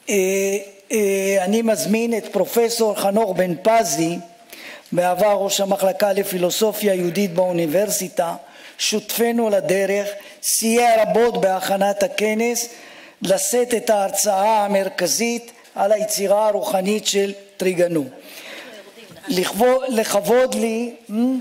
אני מזמין את פרופסור חנוך בן פזי, בעבר ראש המחלקה לפילוסופיה יהודית באוניברסיטה, שותפנו לדרך, סייע רבות בהכנת הכנס, לשאת את ההרצאה המרכזית על היצירה הרוחנית של טריגנו. לכבוד לי,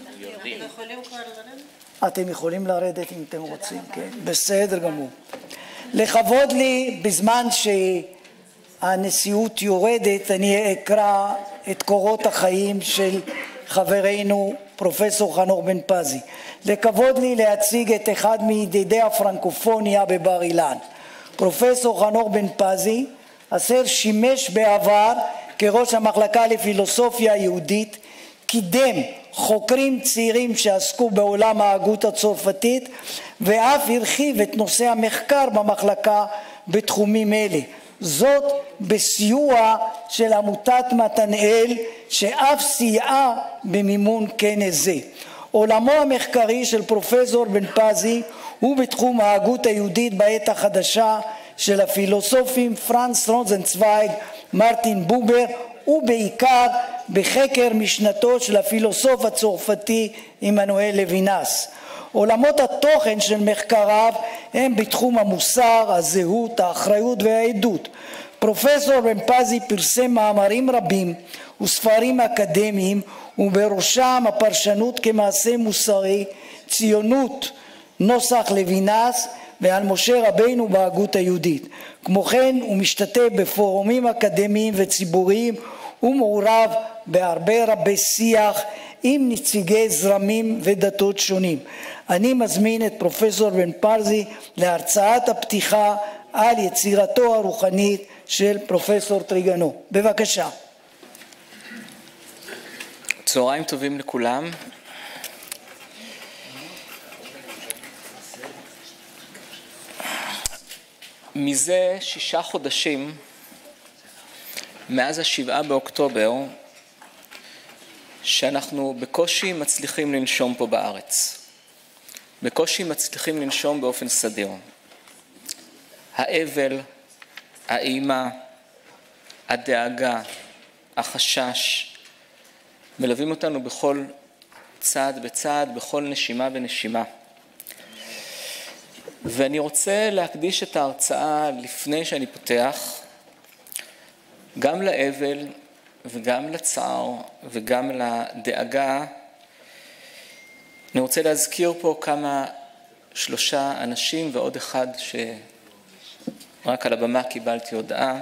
אתם יכולים לרדת אם אתם רוצים, כן? בסדר גמור. לכבוד לי, בזמן שהנשיאות יורדת, אני אקרא את קורות החיים של חברנו פרופסור חנוך בן פזי. לכבוד לי להציג את אחד מידידי הפרנקופוניה בבר אילן. פרופסור חנוך בן פזי, אשר שימש בעבר כראש המחלקה לפילוסופיה יהודית, קידם חוקרים צעירים שעסקו בעולם ההגות הצרפתית, ואף הרחיב את נושא המחקר במחלקה בתחומים אלה. זאת בסיוע של עמותת מתנאל, שאף סייעה במימון כנס זה. עולמו המחקרי של פרופסור בן פזי הוא בתחום ההגות היהודית בעת החדשה של הפילוסופים פרנץ רוזנצוויג, מרטין בובר, ובעיקר בחקר משנתו של הפילוסוף הצרפתי עמנואל לוינס. עולמות התוכן של מחקריו הם בתחום המוסר, הזהות, האחריות והעדות. פרופסור בן פזי פרסם מאמרים רבים וספרים אקדמיים, ובראשם הפרשנות כמעשה מוסרי, ציונות נוסח לוינס, ועל משה רבינו בהגות היהודית. כמו כן הוא משתתף בפורומים אקדמיים וציבוריים, ומעורב בהרבה רבי שיח עם נציגי זרמים ודתות שונים. אני מזמין את פרופסור בן פזי להרצאת הפתיחה על יצירתו הרוחנית של פרופסור טריגנו. בבקשה. צהריים טובים לכולם. מזה 6 חודשים, מאז 7 באוקטובר, שאנחנו בקושי מצליחים לנשום פה בארץ. בקושי מצליחים לנשום באופן סדיר. האבל, האימה, הדאגה, החשש, מלווים אותנו בכל צעד בצעד, בכל נשימה ונשימה. ואני רוצה להקדיש את ההרצאה לפני שאני פותח, גם לאבל וגם לצער וגם לדאגה. אני רוצה להזכיר פה 3 אנשים ועוד אחד שרק על הבמה קיבלתי הודעה.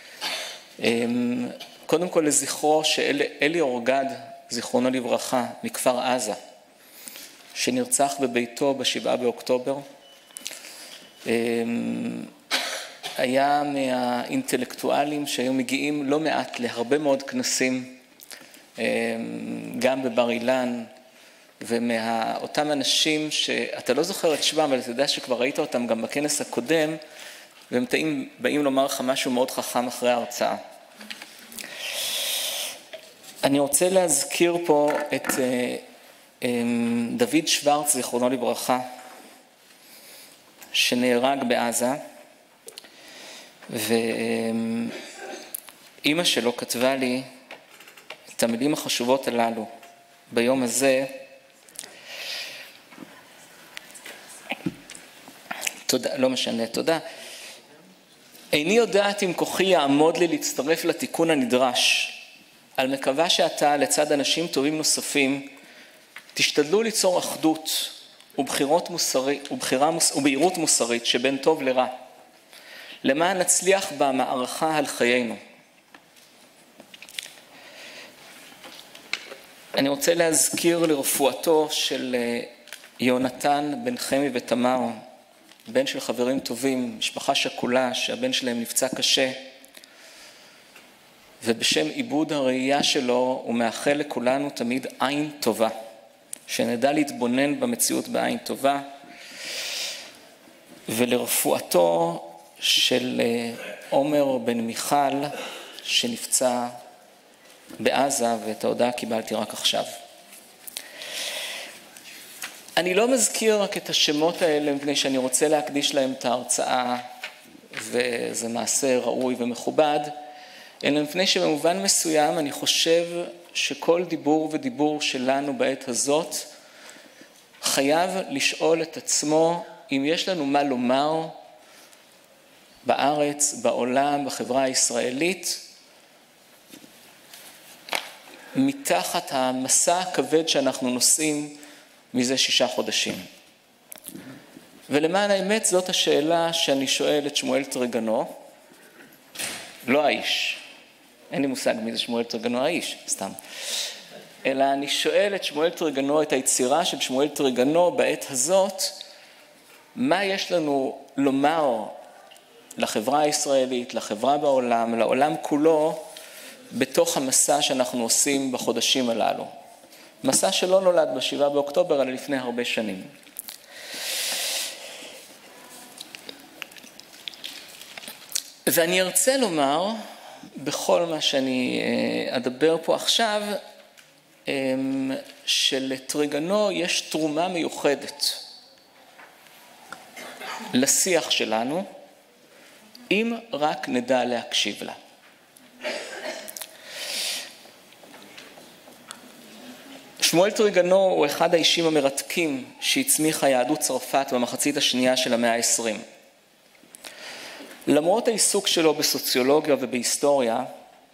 קודם כל לזכרו שאלי אורגד, זיכרונו לברכה, מכפר עזה, שנרצח בביתו ב7 באוקטובר. היה מהאינטלקטואלים שהיו מגיעים לא מעט להרבה מאוד כנסים, גם בבר אילן, ומאותם אנשים שאתה לא זוכר את שמם, אבל אתה יודע שכבר ראית אותם גם בכנס הקודם, והם באים לומר לך משהו מאוד חכם אחרי ההרצאה. אני רוצה להזכיר פה את דוד שוורץ, זיכרונו לברכה, שנהרג בעזה, ואמא שלו כתבה לי את המילים החשובות הללו ביום הזה. תודה, לא משנה, תודה. איני יודעת אם כוחי יעמוד לי להצטרף לתיקון הנדרש, על מקווה שאתה לצד אנשים טובים נוספים תשתדלו ליצור אחדות ובהירות מוסרית שבין טוב לרע, למען נצליח במערכה על חיינו. אני רוצה להזכיר לרפואתו של יונתן בן חמי ותמר, בן של חברים טובים, משפחה שכולה שהבן שלהם נפצע קשה, ובשם עיבוד הראייה שלו הוא מאחל לכולנו תמיד עין טובה, שנדע להתבונן במציאות בעין טובה, ולרפואתו של עומר בן מיכל שנפצע בעזה, ואת ההודעה קיבלתי רק עכשיו. אני לא מזכיר רק את השמות האלה מפני שאני רוצה להקדיש להם את ההרצאה, וזה מעשה ראוי ומכובד, אלא מפני שבמובן מסוים אני חושב שכל דיבור ודיבור שלנו בעת הזאת חייב לשאול את עצמו אם יש לנו מה לומר בארץ, בעולם, בחברה הישראלית, מתחת המסע הכבד שאנחנו נושאים מזה 6 חודשים. ולמען האמת זאת השאלה שאני שואל את שמואל טרגנו, לא האיש, אין לי מושג מי זה שמואל טרגנו האיש, סתם. אלא אני שואל את שמואל טרגנו, את היצירה של שמואל טרגנו בעת הזאת, מה יש לנו לומר לחברה הישראלית, לחברה בעולם, לעולם כולו, בתוך המסע שאנחנו עושים בחודשים הללו. מסע שלא נולד ב7 באוקטובר, אלא לפני הרבה שנים. ואני ארצה לומר, בכל מה שאני אדבר פה עכשיו, שלטרגנו יש תרומה מיוחדת לשיח שלנו, אם רק נדע להקשיב לה. שמואל טרגנו הוא אחד האישים המרתקים שהצמיחה יהדות צרפת במחצית השנייה של המאה ה-20. למרות העיסוק שלו בסוציולוגיה ובהיסטוריה,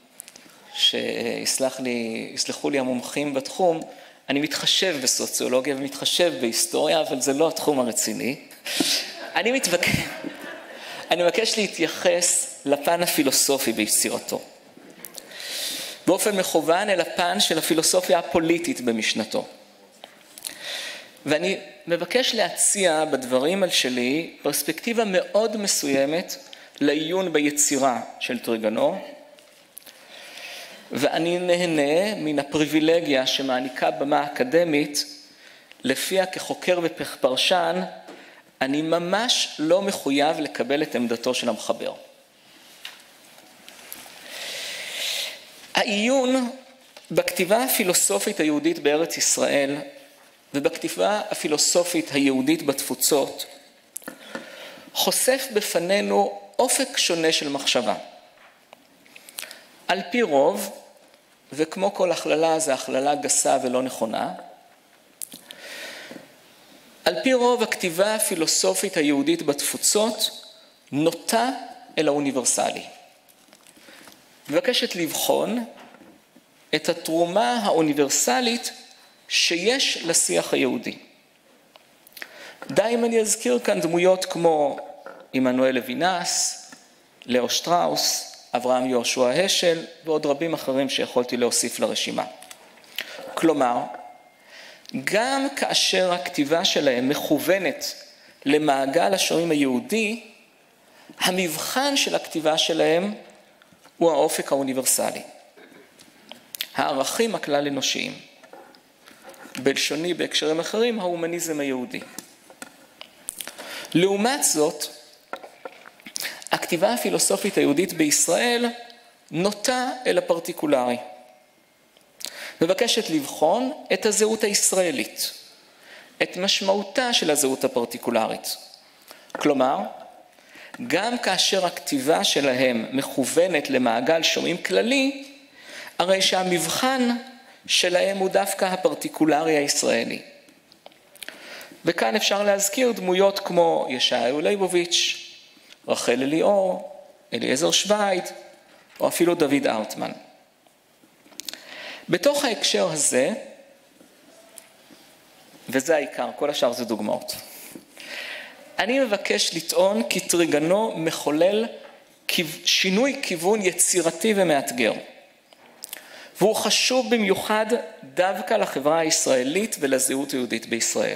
שיסלחו לי המומחים בתחום, אני מתחשב בסוציולוגיה ומתחשב בהיסטוריה, אבל זה לא התחום הרציני. אני מבקש להתייחס לפן הפילוסופי ביצירתו. באופן מכוון אל הפן של הפילוסופיה הפוליטית במשנתו. ואני מבקש להציע בדברים על שלי פרספקטיבה מאוד מסוימת לעיון ביצירה של טרגנו, ואני נהנה מן הפריבילגיה שמעניקה במה אקדמית, לפיה כחוקר ופרשן, אני ממש לא מחויב לקבל את עמדתו של המחבר. העיון בכתיבה הפילוסופית היהודית בארץ ישראל ובכתיבה הפילוסופית היהודית בתפוצות חושף בפנינו אופק שונה של מחשבה. על פי רוב, וכמו כל הכללה, זה הכללה גסה ולא נכונה, על פי רוב הכתיבה הפילוסופית היהודית בתפוצות נוטה אל האוניברסלי. מבקשת לבחון את התרומה האוניברסלית שיש לשיח היהודי. די אם אני אזכיר כאן דמויות כמו עמנואל לוינס, לאו שטראוס, אברהם יהושע השל ועוד רבים אחרים שיכולתי להוסיף לרשימה. כלומר, גם כאשר הכתיבה שלהם מכוונת למעגל השומעים היהודי, המבחן של הכתיבה שלהם הוא האופק האוניברסלי. הערכים הכלל אנושיים. בלשוני בהקשרים אחרים, ההומניזם היהודי. לעומת זאת, הכתיבה הפילוסופית היהודית בישראל נוטה אל הפרטיקולרי. מבקשת לבחון את הזהות הישראלית, את משמעותה של הזהות הפרטיקולרית. כלומר, גם כאשר הכתיבה שלהם מכוונת למעגל שומעים כללי, הרי שהמבחן שלהם הוא דווקא הפרטיקולרי הישראלי. וכאן אפשר להזכיר דמויות כמו ישעיהו ליבוביץ', רחל אליאור, אליעזר שווייד, או אפילו דוד ארטמן. בתוך ההקשר הזה, וזה העיקר, כל השאר זה דוגמאות, אני מבקש לטעון כי טרגנו מחולל שינוי כיוון יצירתי ומאתגר. והוא חשוב במיוחד דווקא לחברה הישראלית ולזהות היהודית בישראל.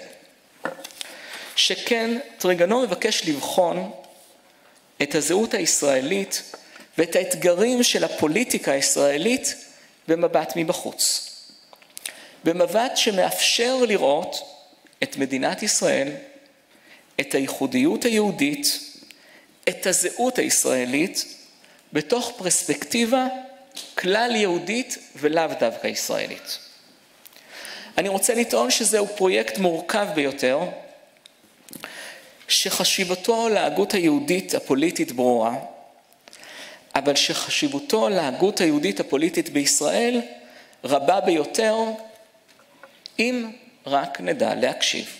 שכן טרגנו מבקש לבחון את הזהות הישראלית ואת האתגרים של הפוליטיקה הישראלית במבט מבחוץ. במבט שמאפשר לראות את מדינת ישראל, את הייחודיות היהודית, את הזהות הישראלית, בתוך פרספקטיבה כלל יהודית ולאו דווקא ישראלית. אני רוצה לטעון שזהו פרויקט מורכב ביותר, שחשיבותו להגות היהודית הפוליטית ברורה, אבל שחשיבותו להגות היהודית הפוליטית בישראל רבה ביותר, אם רק נדע להקשיב.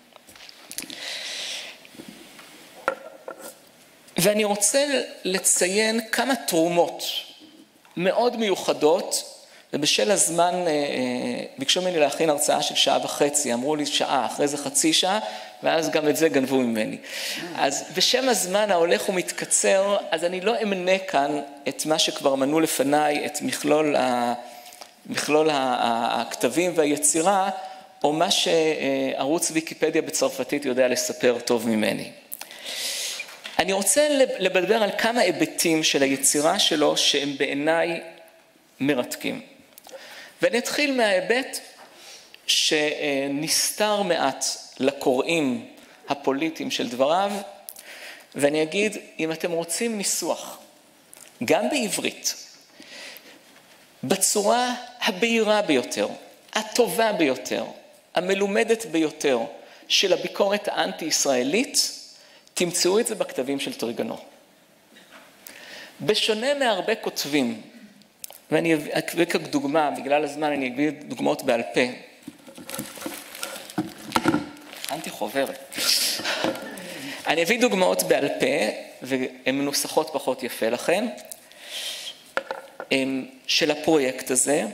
ואני רוצה לציין כמה תרומות מאוד מיוחדות, ובשל הזמן ביקשו ממני להכין הרצאה של 1.5 שעה, אמרו לי שעה, אחרי זה חצי שעה, ואז גם את זה גנבו ממני. אז בשם הזמן ההולך ומתקצר, אז אני לא אמנה כאן את מה שכבר מנו לפניי, את מכלול הכתבים והיצירה, או מה שערוץ ויקיפדיה בצרפתית יודע לספר טוב ממני. אני רוצה לדבר על כמה היבטים של היצירה שלו שהם בעיניי מרתקים. ואני אתחיל מההיבט שנסתר מעט לקוראים הפוליטיים של דבריו, ואני אגיד, אם אתם רוצים ניסוח, גם בעברית, בצורה הבהירה ביותר, הטובה ביותר, המלומדת ביותר של הביקורת האנטי-ישראלית, תמצאו את זה בכתבים של טריגנו. בשונה מהרבה כותבים, ואני אקביא כדוגמה, בגלל הזמן אני אקביא דוגמאות בעל פה. הכנתי חוברת. אני אביא דוגמאות בעל פה, והן מנוסחות פחות יפה לכן, של הפרויקט הזה.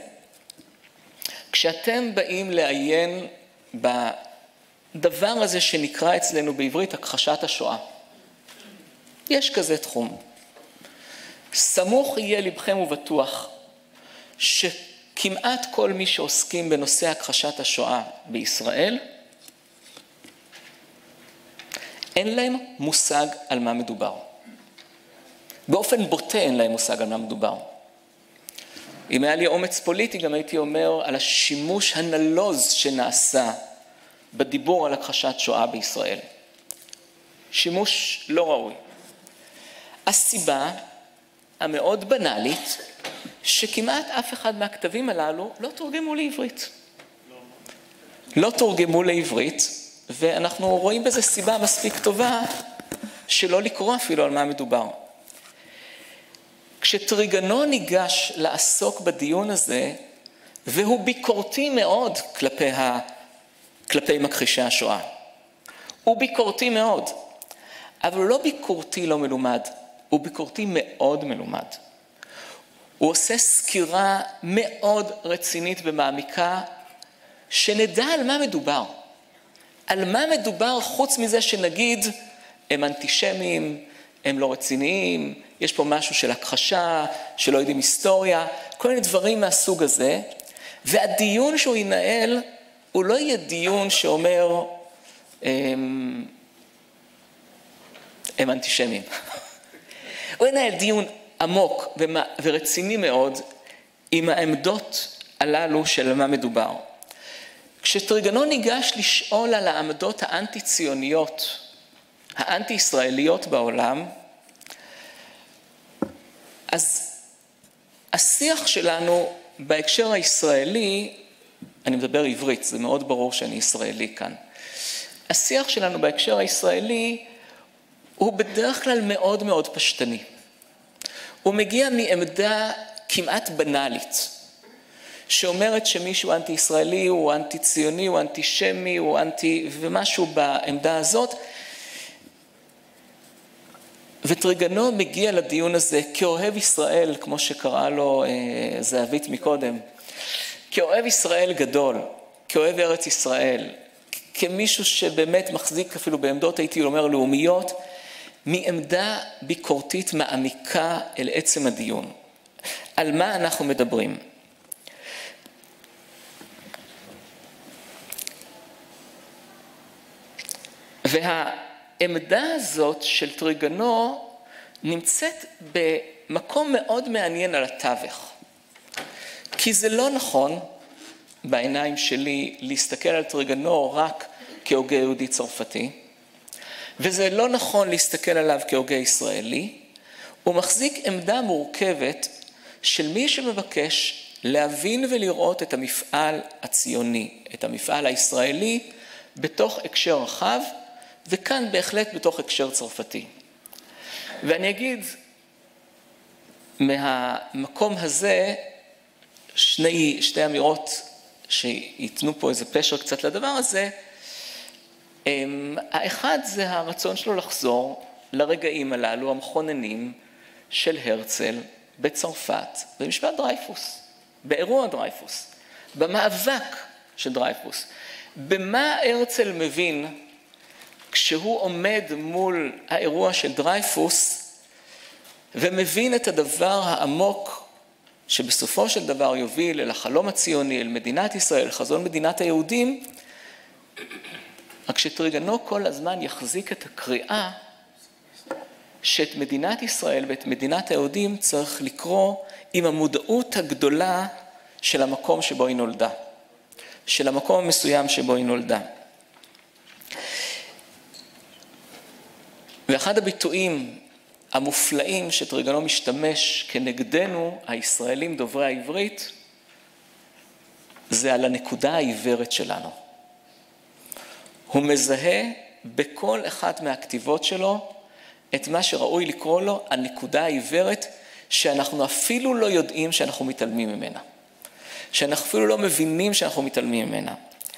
כשאתם באים לעיין בדבר הזה שנקרא אצלנו בעברית הכחשת השואה, יש כזה תחום. סמוך יהיה לבכם ובטוח שכמעט כל מי שעוסקים בנושא הכחשת השואה בישראל, אין להם מושג על מה מדובר. באופן בוטה אין להם מושג על מה מדובר. אם היה לי אומץ פוליטי, גם הייתי אומר על השימוש הנלוז שנעשה בדיבור על הכחשת שואה בישראל. שימוש לא ראוי. הסיבה המאוד בנאלית, שכמעט אף אחד מהכתבים הללו לא תורגמו לעברית. לא תורגמו לעברית, ואנחנו רואים בזה סיבה מספיק טובה שלא לקרוא אפילו על מה מדובר. כשטריגנו ניגש לעסוק בדיון הזה, והוא ביקורתי מאוד כלפי מכחישי השואה. הוא ביקורתי מאוד, אבל הוא לא ביקורתי לא מלומד, הוא ביקורתי מאוד מלומד. הוא עושה סקירה מאוד רצינית ומעמיקה, שנדע על מה מדובר. על מה מדובר חוץ מזה שנגיד, הם אנטישמים, הם לא רציניים, יש פה משהו של הכחשה, שלא יודעים היסטוריה, כל מיני דברים מהסוג הזה, והדיון שהוא ינהל, הוא לא יהיה דיון שאומר, הם אנטישמים. הוא ינהל דיון עמוק ורציני מאוד, עם העמדות הללו של מה מדובר. כשטריגנו ניגש לשאול על העמדות האנטי-ציוניות, האנטי-ישראליות בעולם, אז השיח שלנו בהקשר הישראלי, אני מדבר עברית, זה מאוד ברור שאני ישראלי כאן. השיח שלנו בהקשר הישראלי הוא בדרך כלל מאוד מאוד פשטני. הוא מגיע מעמדה כמעט בנאלית, שאומרת שמישהו אנטי-ישראלי, הוא אנטי-ציוני, הוא אנטישמי, הוא אנטי... ומשהו בעמדה הזאת. וטריגנו מגיע לדיון הזה כאוהב ישראל, כמו שקרא לו זהבית מקודם, כאוהב ישראל גדול, כאוהב ארץ ישראל, כמישהו שבאמת מחזיק אפילו בעמדות, הייתי אומר, לאומיות, מעמדה ביקורתית מעמיקה אל עצם הדיון. על מה אנחנו מדברים? והעמדה הזאת של טריגנו נמצאת במקום מאוד מעניין על התווך. כי זה לא נכון בעיניים שלי להסתכל על טריגנו רק כהוגה יהודי צרפתי, וזה לא נכון להסתכל עליו כהוגה ישראלי. הוא מחזיק עמדה מורכבת של מי שמבקש להבין ולראות את המפעל הציוני, את המפעל הישראלי, בתוך הקשר רחב, וכאן בהחלט בתוך הקשר צרפתי. ואני אגיד, מהמקום הזה, שתי אמירות שיתנו פה איזה פשר קצת לדבר הזה. האחד זה הרצון שלו לחזור לרגעים הללו המכוננים של הרצל בצרפת, במשפט דרייפוס, באירוע דרייפוס, במאבק של דרייפוס. במה הרצל מבין כשהוא עומד מול האירוע של דרייפוס ומבין את הדבר העמוק שבסופו של דבר יוביל אל החלום הציוני, אל מדינת ישראל, חזון מדינת היהודים, רק שטריגנו כל הזמן יחזיק את הקריאה שאת מדינת ישראל ואת מדינת היהודים צריך לקרוא עם המודעות הגדולה של המקום שבו היא נולדה, של המקום המסוים שבו היא נולדה. ואחד הביטויים המופלאים שטריגנו משתמש כנגדנו, הישראלים דוברי העברית, זה על הנקודה העיוורת שלנו. הוא מזהה בכל אחת מהכתיבות שלו את מה שראוי לקרוא לו הנקודה העיוורת, שאנחנו אפילו לא יודעים שאנחנו מתעלמים ממנה. שאנחנו אפילו לא מבינים שאנחנו מתעלמים ממנה.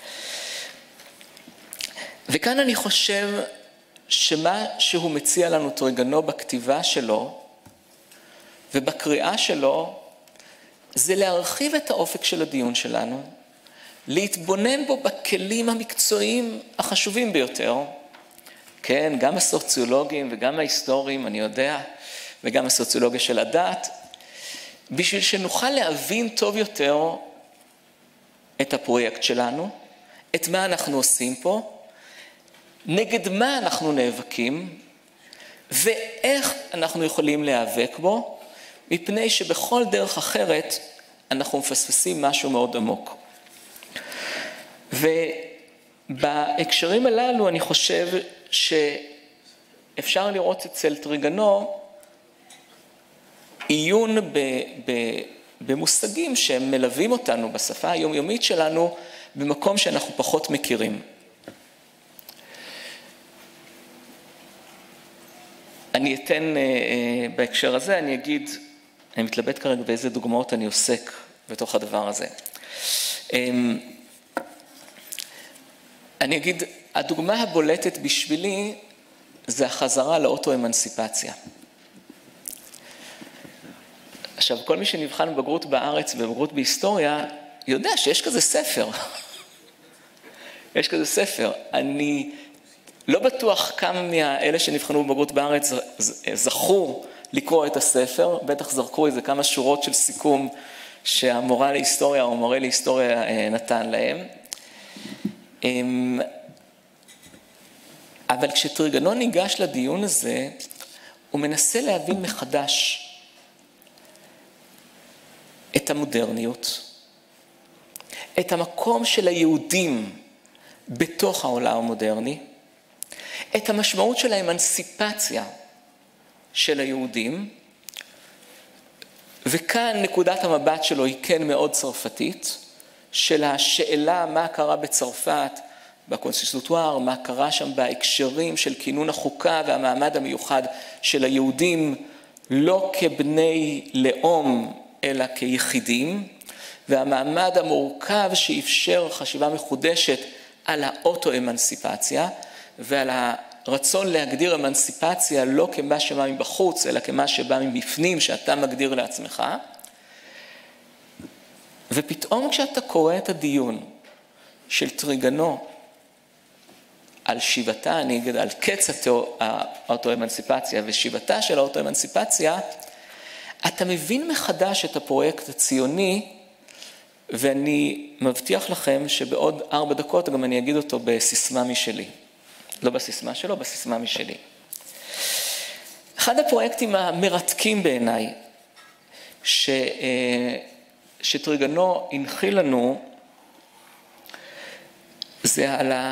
וכאן אני חושב שמה שהוא מציע לנו טריגנו בכתיבה שלו ובקריאה שלו, זה להרחיב את האופק של הדיון שלנו, להתבונן בו בכלים המקצועיים החשובים ביותר, כן, גם הסוציולוגיים וגם ההיסטוריים, אני יודע, וגם הסוציולוגיה של הדת, בשביל שנוכל להבין טוב יותר את הפרויקט שלנו, את מה אנחנו עושים פה, נגד מה אנחנו נאבקים, ואיך אנחנו יכולים להיאבק בו, מפני שבכל דרך אחרת אנחנו מפספסים משהו מאוד עמוק. ובהקשרים הללו אני חושב שאפשר לראות אצל טריגנו עיון במושגים שהם מלווים אותנו בשפה היומיומית שלנו במקום שאנחנו פחות מכירים. אני אתן בהקשר הזה, אני אגיד, אני מתלבט כרגע באיזה דוגמאות אני עוסק בתוך הדבר הזה. אני אגיד, הדוגמה הבולטת בשבילי זה החזרה לאוטו-אמנסיפציה. עכשיו, כל מי שנבחן בבגרות בארץ ובבגרות בהיסטוריה, יודע שיש כזה ספר. יש כזה ספר. אני לא בטוח כמה מאלה שנבחנו בבגרות בארץ זכו לקרוא את הספר, בטח זרקו איזה כמה שורות של סיכום שהמורה להיסטוריה או המורה להיסטוריה נתן להם. אבל כשטריגנו ניגש לדיון הזה, הוא מנסה להבין מחדש את המודרניות, את המקום של היהודים בתוך העולם המודרני, את המשמעות של האמנסיפציה של היהודים, וכאן נקודת המבט שלו היא כן מאוד צרפתית, של השאלה מה קרה בצרפת, בקונסטיטוטואר, מה קרה שם בהקשרים של כינון החוקה והמעמד המיוחד של היהודים, לא כבני לאום, אלא כיחידים, והמעמד המורכב שאפשר חשיבה מחודשת על האוטו-אמנסיפציה, ועל הרצון להגדיר אמנסיפציה לא כמה שבא מבחוץ, אלא כמה שבא מבפנים, שאתה מגדיר לעצמך. ופתאום כשאתה קורא את הדיון של טריגנו על שיבתה, אני אגיד על קץ האוטו-אמנסיפציה ושיבתה של האוטו-אמנסיפציה, אתה מבין מחדש את הפרויקט הציוני, ואני מבטיח לכם שבעוד 4 דקות גם אני אגיד אותו בסיסמה משלי. לא בסיסמה שלו, בסיסמה משלי. אחד הפרויקטים המרתקים בעיניי, שטריגנו הנחיל לנו, זה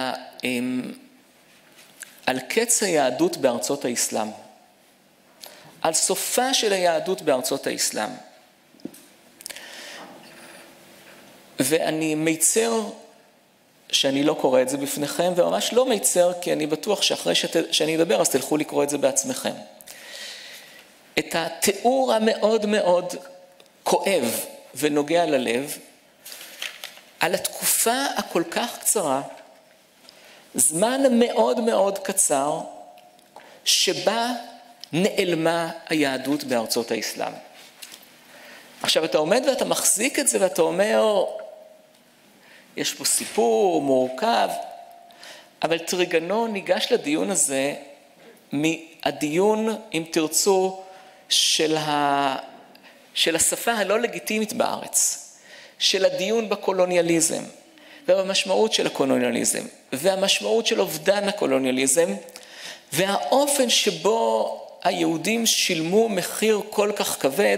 על קץ היהדות בארצות האסלאם. על סופה של היהדות בארצות האסלאם. ואני מיצר שאני לא קורא את זה בפניכם, וממש לא מיצר, כי אני בטוח שאחרי שאני אדבר, אז תלכו לקרוא את זה בעצמכם. את התיאור המאוד מאוד כואב ונוגע ללב, על התקופה הכל כך קצרה, זמן מאוד מאוד קצר, שבה נעלמה היהדות בארצות האסלאם. עכשיו אתה עומד ואתה מחזיק את זה ואתה אומר, יש פה סיפור מורכב, אבל טריגנו ניגש לדיון הזה מהדיון, אם תרצו, של השפה הלא לגיטימית בארץ, של הדיון בקולוניאליזם, והמשמעות של הקולוניאליזם, והמשמעות של אובדן הקולוניאליזם, והאופן שבו היהודים שילמו מחיר כל כך כבד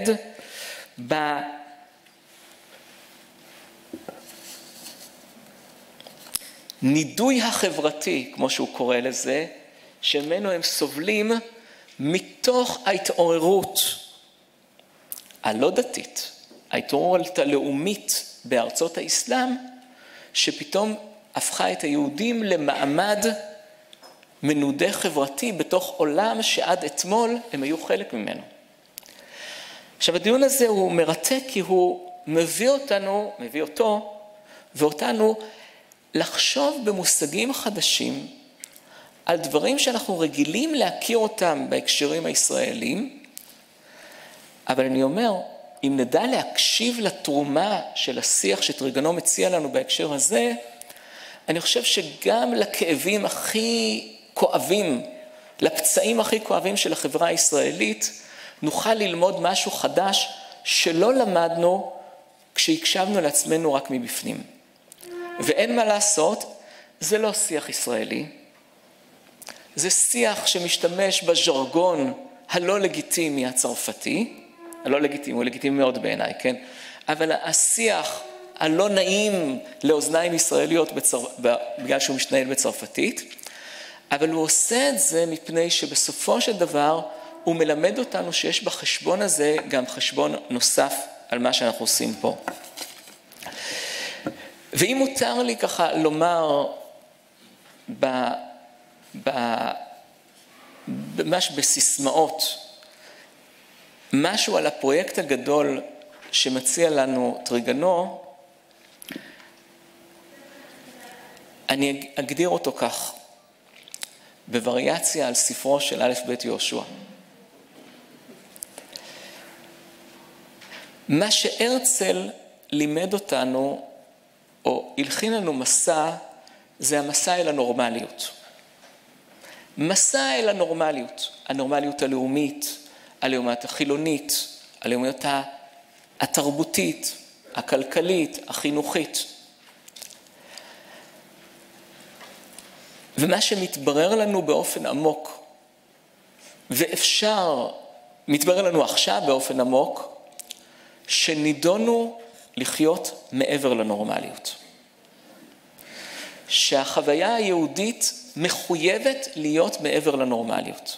בנידוי החברתי, כמו שהוא קורא לזה, שממנו הם סובלים מתוך ההתעוררות הלא דתית, ההתעוררות הלאומית בארצות האסלאם, שפתאום הפכה את היהודים למעמד מנודה חברתי בתוך עולם שעד אתמול הם היו חלק ממנו. עכשיו הדיון הזה הוא מרתק כי הוא מביא אותו ואותנו לחשוב במושגים חדשים על דברים שאנחנו רגילים להכיר אותם בהקשרים הישראלים, אבל אני אומר, אם נדע להקשיב לתרומה של השיח שטריגנו מציע לנו בהקשר הזה, אני חושב שגם לכאבים הכי כואבים, לפצעים הכי כואבים של החברה הישראלית, נוכל ללמוד משהו חדש שלא למדנו כשהקשבנו לעצמנו רק מבפנים. ואין מה לעשות, זה לא שיח ישראלי, זה שיח שמשתמש בז'רגון הלא לגיטימי הצרפתי, הלא לגיטימי, הוא לגיטימי מאוד בעיניי, כן? אבל השיח הלא נעים לאוזניים ישראליות בגלל שהוא משתנהל בצרפתית, אבל הוא עושה את זה מפני שבסופו של דבר הוא מלמד אותנו שיש בחשבון הזה גם חשבון נוסף על מה שאנחנו עושים פה. ואם מותר לי ככה לומר ממש בסיסמאות, משהו על הפרויקט הגדול שמציע לנו טריגנו, אני אגדיר אותו כך, בווריאציה על ספרו של א' ב' יהושע. מה שהרצל לימד אותנו, או הלחין לנו מסע, זה המסע אל הנורמליות. מסע אל הנורמליות, הנורמליות הלאומית, הלאומיות החילונית, הלאומיות התרבותית, הכלכלית, החינוכית. ומה שמתברר לנו באופן עמוק, מתברר לנו עכשיו באופן עמוק, שנידונו לחיות מעבר לנורמליות. שהחוויה היהודית מחויבת להיות מעבר לנורמליות.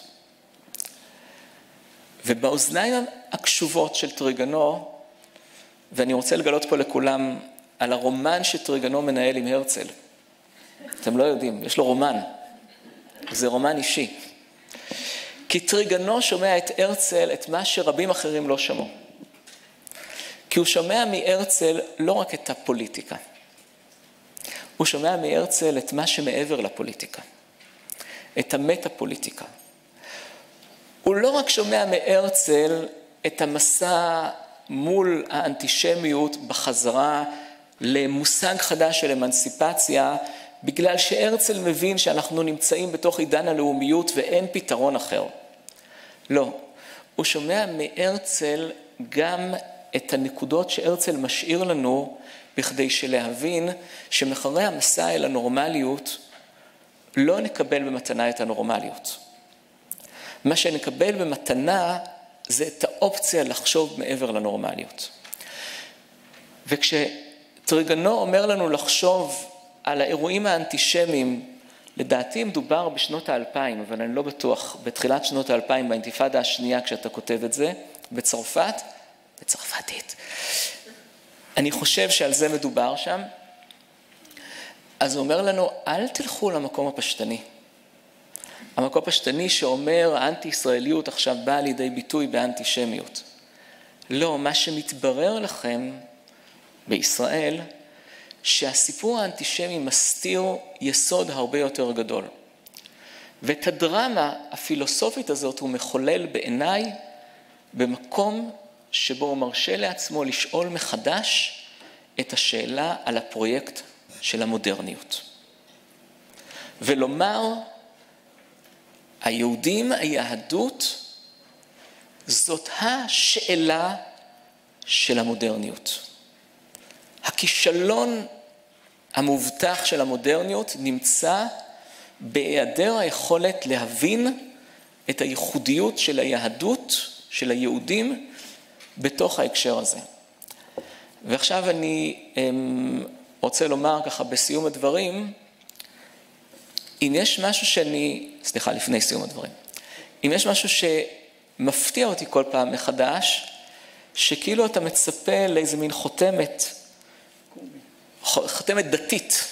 ובאוזניים הקשובות של טריגנו, ואני רוצה לגלות פה לכולם על הרומן שטריגנו מנהל עם הרצל. אתם לא יודעים, יש לו רומן. זה רומן אישי. כי טריגנו שומע את הרצל את מה שרבים אחרים לא שמעו. כי הוא שומע מהרצל לא רק את הפוליטיקה. הוא שומע מהרצל את מה שמעבר לפוליטיקה. את המטה-פוליטיקה. הוא לא רק שומע מהרצל את המסע מול האנטישמיות בחזרה למושג חדש של אמנסיפציה, בגלל שהרצל מבין שאנחנו נמצאים בתוך עידן הלאומיות ואין פתרון אחר. לא, הוא שומע מהרצל גם את הנקודות שהרצל משאיר לנו, בכדי שלהבין שמחרי המסע אל הנורמליות לא נקבל במתנה את הנורמליות. מה שנקבל במתנה זה את האופציה לחשוב מעבר לנורמליות. וכשטריגנו אומר לנו לחשוב על האירועים האנטישמיים, לדעתי מדובר בשנות ה-2000, אבל אני לא בטוח, בתחילת שנות ה-2000, באינתיפאדה השנייה כשאתה כותב את זה, בצרפתית. אני חושב שעל זה מדובר שם, אז הוא אומר לנו, אל תלכו למקום הפשטני. המקום הפשטני שאומר, האנטי-ישראליות עכשיו באה לידי ביטוי באנטישמיות. לא, מה שמתברר לכם בישראל, שהסיפור האנטישמי מסתיר יסוד הרבה יותר גדול. ואת הדרמה הפילוסופית הזאת הוא מחולל בעיניי במקום שבו הוא מרשה לעצמו לשאול מחדש את השאלה על הפרויקט של המודרניות. ולומר, היהודים, היהדות, זאת השאלה של המודרניות. הכישלון המובטח של המודרניות נמצא בהיעדר היכולת להבין את הייחודיות של היהדות, של היהודים, בתוך ההקשר הזה. ועכשיו אני רוצה לומר ככה בסיום הדברים, אם יש משהו לפני סיום הדברים, אם יש משהו שמפתיע אותי כל פעם מחדש, שכאילו אתה מצפה לאיזה מין חותמת דתית,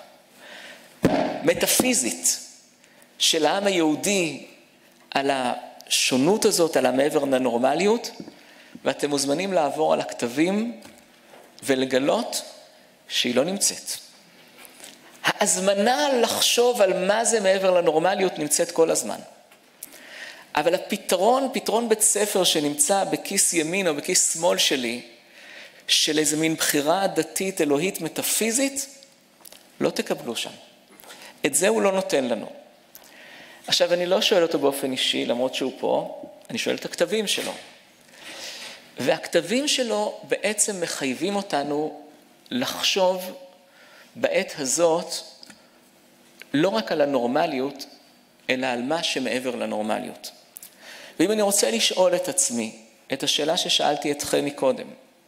מטאפיזית, של העם היהודי על השונות הזאת, על המעבר לנורמליות, ואתם מוזמנים לעבור על הכתבים ולגלות שהיא לא נמצאת. ההזמנה לחשוב על מה זה מעבר לנורמליות נמצאת כל הזמן. אבל פתרון בית ספר שנמצא בכיס ימין או בכיס שמאל שלי, של איזה מין בחירה דתית, אלוהית, מטאפיזית, לא תקבלו שם. את זה הוא לא נותן לנו. עכשיו, אני לא שואל אותו באופן אישי, למרות שהוא פה, אני שואל את הכתבים שלו. והכתבים שלו בעצם מחייבים אותנו לחשוב בעת הזאת, לא רק על הנורמליות, אלא על מה שמעבר לנורמליות. ואם אני רוצה לשאול את עצמי, את השאלה ששאלתי אתכם מקודם,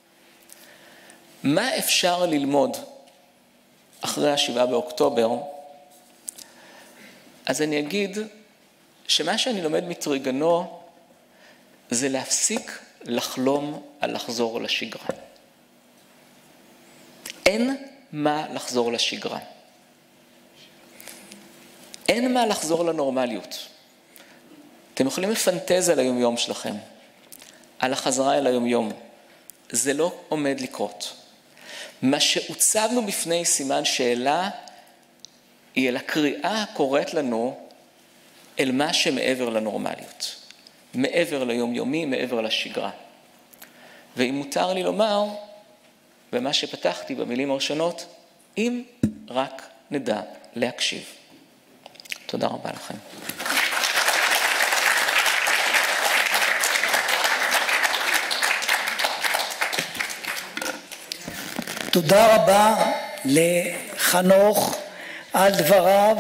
מה אפשר ללמוד אחרי 7 באוקטובר? אז אני אגיד שמה שאני לומד מטריגנו זה להפסיק לחלום על לחזור לשגרה. אין מה לחזור לשגרה. אין מה לחזור לנורמליות. אתם יכולים לפנטז על היום-יום שלכם, על החזרה אל היום-יום. זה לא עומד לקרות. מה שהוצבנו בפני סימן שאלה, היא אל הקריאה הקוראת לנו אל מה שמעבר לנורמליות. מעבר ליום-יומי, מעבר לשגרה. ואם מותר לי לומר, במה שפתחתי במילים הראשונות, אם רק נדע להקשיב. תודה רבה לכם. תודה רבה לחנוך על דבריו,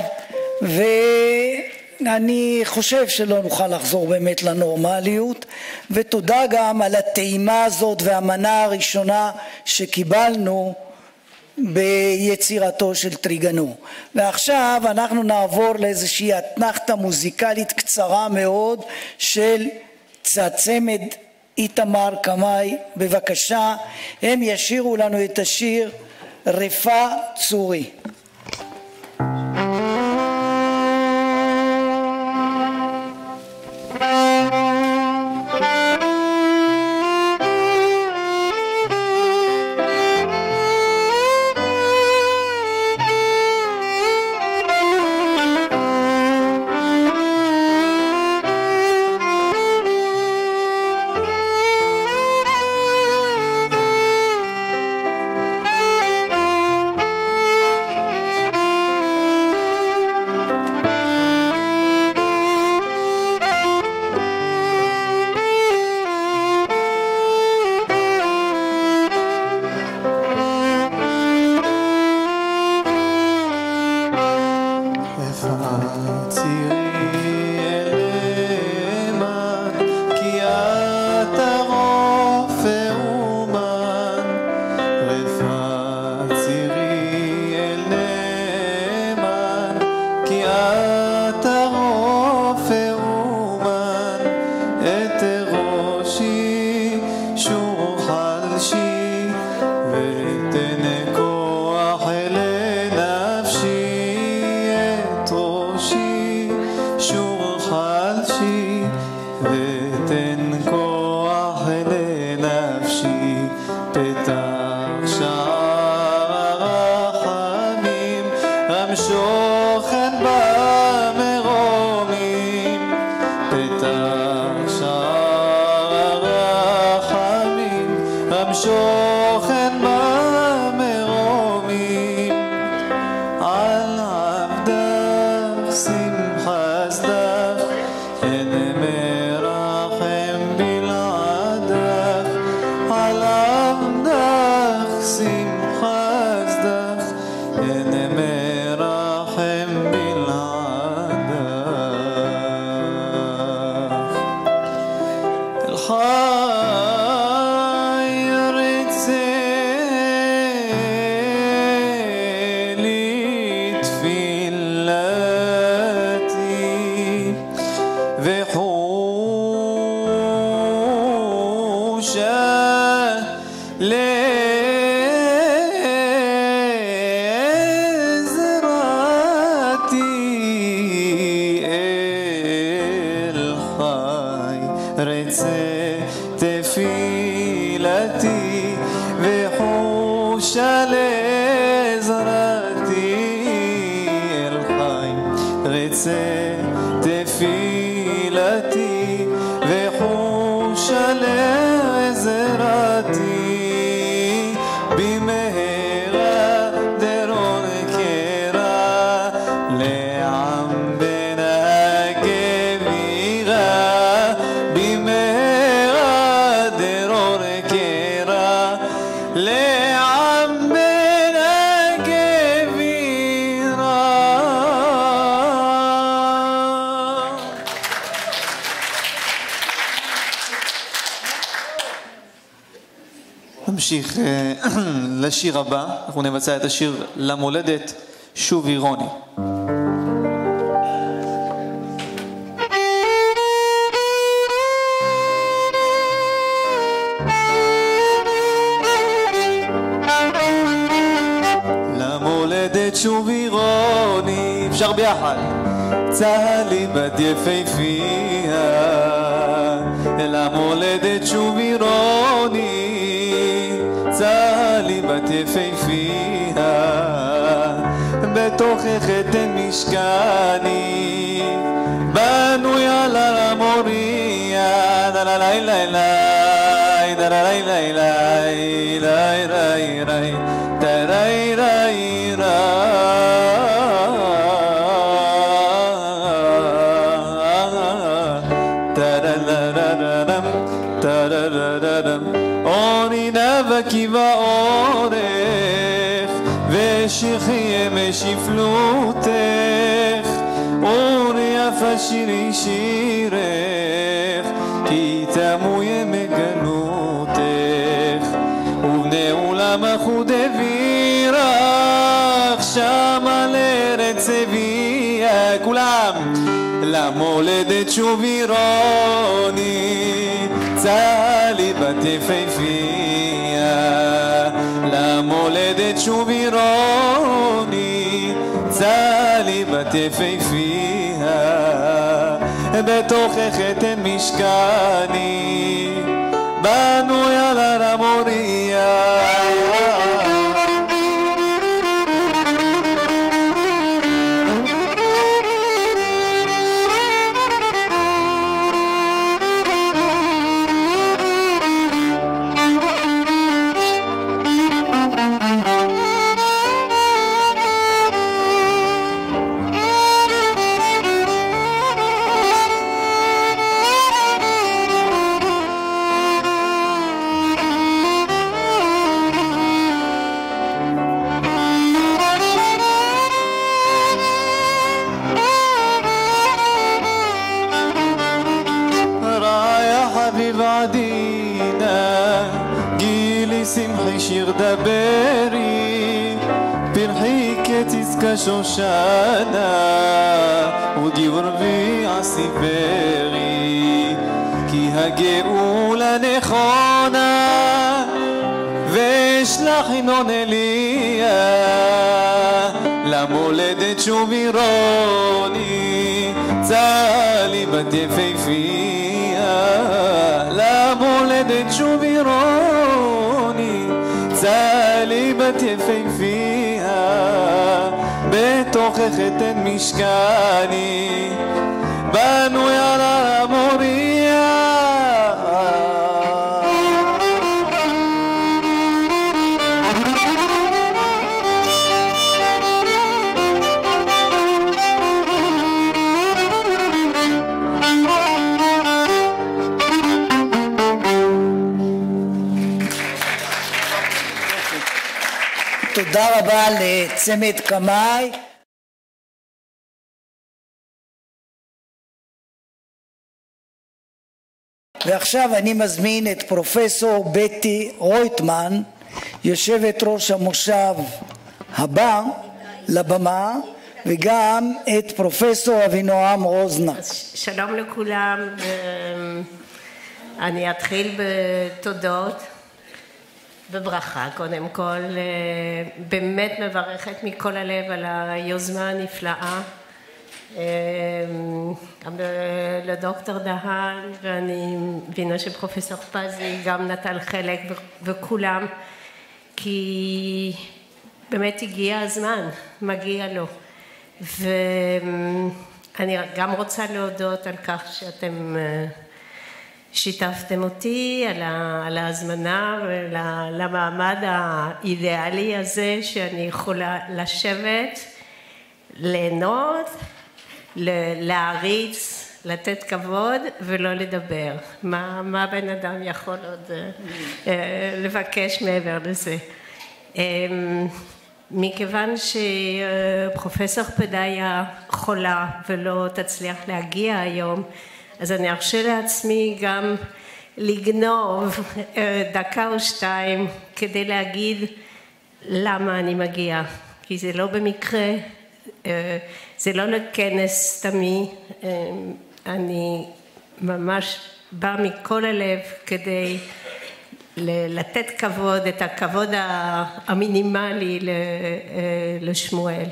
ואני חושב שלא נוכל לחזור באמת לנורמליות, ותודה גם על הטעימה הזאת והמנה הראשונה שקיבלנו ביצירתו של טריגנו. ועכשיו אנחנו נעבור לאיזושהי אתנחתה מוזיקלית קצרה מאוד של צמד איתמר קמאי. בבקשה, הם ישירו לנו את השיר רפה צורי. נפשי ותן כוח לנפשי פתח שער הרחמים המשוכן במרומים פתח שער הרחמים המשוכן במרומים על עבדך שמחה סדך אין מרחם בלעדך על עבדך שמחה סדך אין מרחם בלעדך אל חי רצה לי תפילתי וחושה לעזרתי אל חי רצה תפילתי וחושה לעזרתי אל חי רצה תפילתי וחושה לעזרתי במהרה דרון קרא לעם בן הגבירה במהרה דרון קרא לעם בן הגבירה. נמשיך לשיר הבא, אנחנו נבצע את השיר למולדת שובי רוני. למולדת שובי רוני, אפשר ביחד. צהלי בת יפהפייה, למולדת שובי רוני, צהלי בת יפהפייה, בתוכך אתן משכני, בנוי על המוריה, לה לה לה לה לה לה לה לה לה לה אוני נבקי באורך ושחיה משפלותך אורי יפה שירי שירך כי תמויה מגלותך ובני עולם אחוד אווירך שמה לארץ אביה כולם למולדת שובי רוני צהלי בת יפהפייה למולדת שובי רוני צהלי בת יפהפייה בתוכך אתן משכני בנוי על הר המוריה שיר דברי פרחי כתזכה שושנה ודיור ועשי פרי כי הגאולה נכונה ושלח ינון אליה למולדת שובי רוני צהלי צהלי בת יפהפייה, למולדת שוב עירוני. צהלי בת יפהפייה, בתוכך אתן משכני, בנוי על הר המוריה. תודה רבה לצמד קמאי. ועכשיו אני מזמין את פרופסור בטי רויטמן, יושבת ראש המושב הבא, לבמה, וגם את פרופסור אבינועם רוזנק. שלום לכולם, אני אתחיל בתודות. בברכה, קודם כל, באמת מברכת מכל הלב על היוזמה הנפלאה, גם לדוקטור דהן, ואני מבינה שפרופסור פזי גם נטל חלק וכולם, כי באמת הגיע הזמן, מגיע לו. ואני גם רוצה להודות על כך שאתם שיתפתם אותי על ההזמנה ולמעמד האידיאלי הזה שאני יכולה לשבת, ליהנות, להעריץ, לתת כבוד ולא לדבר. מה בן אדם יכול עוד לבקש מעבר לזה? מכיוון שפרופסור פדיה חולה ולא תצליח להגיע היום, אז אני ארשה לעצמי גם לגנוב דקה או שתיים כדי להגיד למה אני מגיעה. כי זה לא במקרה, זה לא לכנס סתמי, אני ממש באה מכל הלב כדי לתת כבוד, את הכבוד המינימלי לשמואל.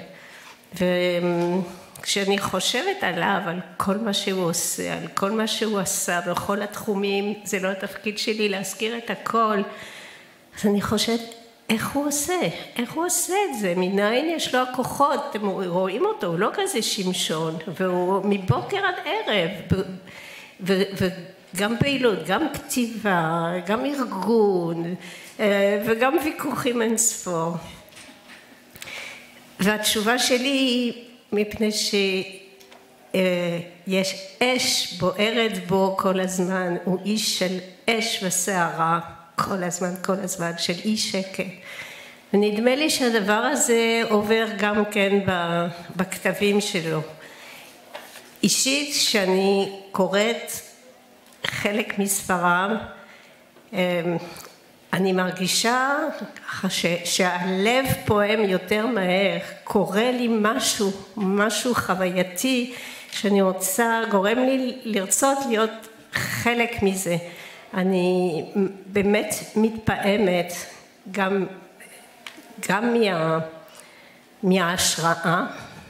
כשאני חושבת עליו, על כל מה שהוא עושה, על כל מה שהוא עשה, בכל התחומים, זה לא התפקיד שלי להזכיר את הכל, אז אני חושבת, איך הוא עושה את זה? מניין יש לו הכוחות, אתם רואים אותו, הוא לא כזה שמשון, והוא מבוקר עד ערב, וגם פעילות, גם כתיבה, גם ארגון, וגם ויכוחים אין ספור. והתשובה שלי היא, מפני שיש אש בוערת בו כל הזמן, הוא איש של אש וסערה כל הזמן, של אי שקט. ונדמה לי שהדבר הזה עובר גם כן בכתבים שלו. אישית, שאני קוראת חלק מספריו, אני מרגישה שהלב פועם יותר מהר, קורא לי משהו חווייתי שאני רוצה, גורם לי לרצות להיות חלק מזה. אני באמת מתפעמת גם מההשראה,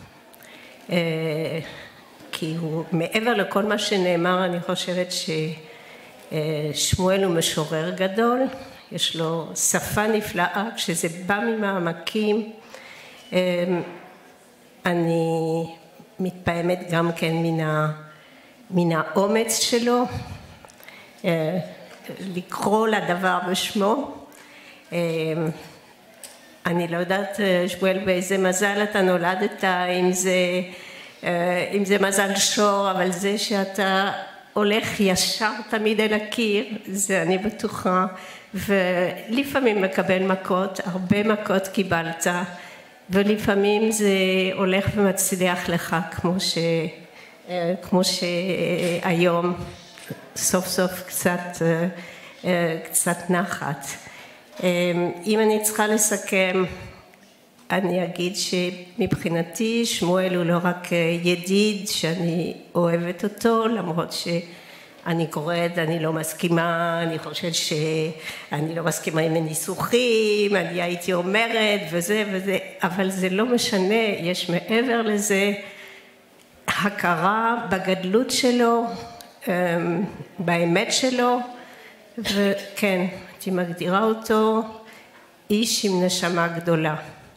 כי הוא מעבר לכל מה שנאמר, אני חושבת ששמואל הוא משורר גדול, יש לו שפה נפלאה, כשזה בא ממעמקים, אני מתפעמת גם כן מן האומץ שלו, לקרוא לדבר בשמו. אני לא יודעת, שמואל, באיזה מזל אתה נולדת, אם זה מזל שור, אבל זה שאתה הולך ישר תמיד אל הקיר, זה אני בטוחה, ולפעמים מקבל מכות, הרבה מכות קיבלת, ולפעמים זה הולך ומצליח לך, כמו שהיום סוף סוף קצת נחת. אם אני צריכה לסכם, אני אגיד שמבחינתי שמואל הוא לא רק ידיד שאני אוהבת אותו, למרות שאני קוראת, אני לא מסכימה, אני חושבת שאני לא מסכימה עם הניסוחים, אני הייתי אומרת וזה, אבל זה לא משנה, יש מעבר לזה הכרה בגדלות שלו, באמת שלו, וכן, הייתי מגדירה אותו איש עם נשמה גדולה.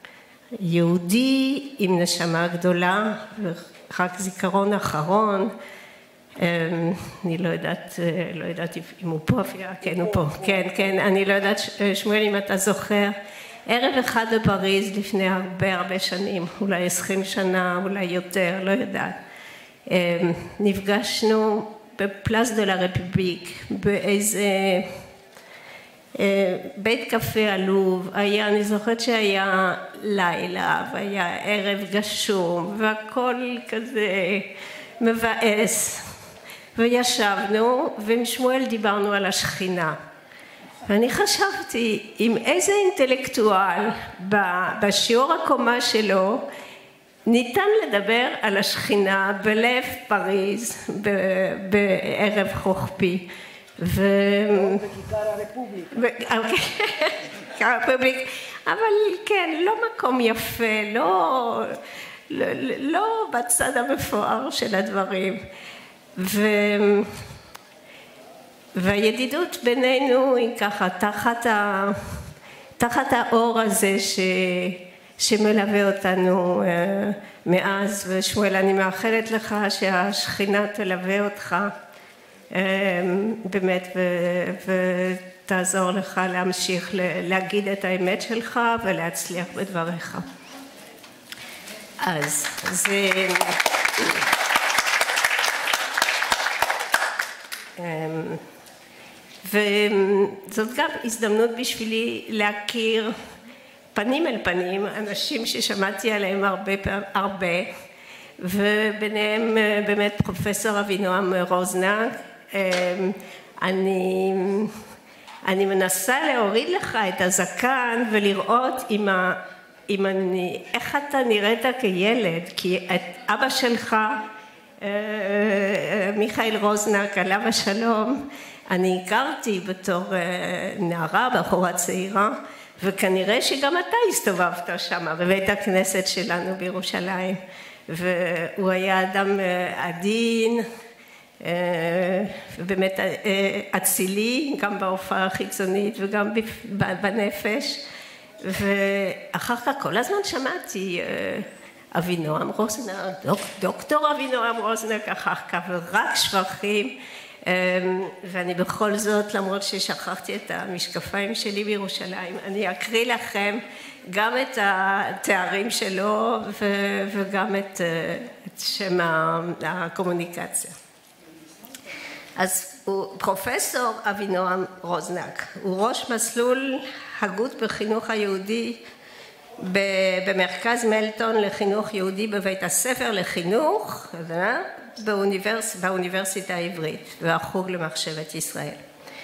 יהודי עם נשמה גדולה, ורק זיכרון אחרון, אני לא יודעת אם הוא פה, כן הוא פה, כן, אני לא יודעת שמואל אם אתה זוכר, ערב אחד בפריז לפני הרבה שנים, אולי 20 שנה, אולי יותר, לא יודעת, נפגשנו בפלאס דה לה רפובליק, באיזה בית קפה עלוב, אני זוכרת שהיה לילה והיה ערב גשום והכל כזה מבאס, וישבנו ועם שמואל דיברנו על השכינה, ואני חשבתי עם איזה אינטלקטואל בשיעור הקומה שלו ניתן לדבר על השכינה בלב פריז בערב חופי, בכיכר הרפובליק. כיכר הרפובליק, אבל כן, לא מקום יפה, לא בצד המפואר של הדברים. והידידות בינינו היא ככה, תחת האור הזה שמלווה אותנו מאז, ושמואל, אני מאחלת לך שהשכינה תלווה אותך באמת ותעזור לך להמשיך להגיד את האמת שלך ולהצליח בדבריך. אז זה וזאת גם הזדמנות בשבילי להכיר פנים אל פנים אנשים ששמעתי עליהם הרבה, וביניהם באמת פרופסור אבינועם רוזנק. אני מנסה להוריד לך את הזקן ולראות איך אתה נראית כילד, כי את אבא שלך מיכאל רוזנק עליו השלום אני הכרתי בתור נערה, בחורה צעירה, וכנראה שגם אתה הסתובבת שם בבית הכנסת שלנו בירושלים, והוא היה אדם עדין ובאמת אצילי, גם בהופעה החיצונית וגם בנפש. ואחר כך כל הזמן שמעתי אבינועם רוזנק, דוקטור אבינועם רוזנק, אחר כך ורק שבחים, ואני בכל זאת, למרות ששכחתי את המשקפיים שלי בירושלים, אני אקריא לכם גם את התארים שלו וגם את שם הקומוניקציה. אז הוא פרופסור אבינועם רוזנק, הוא ראש מסלול הגות בחינוך היהודי במרכז מלטון לחינוך יהודי בבית הספר לחינוך באוניברסיטה העברית והחוג למחשבת ישראל.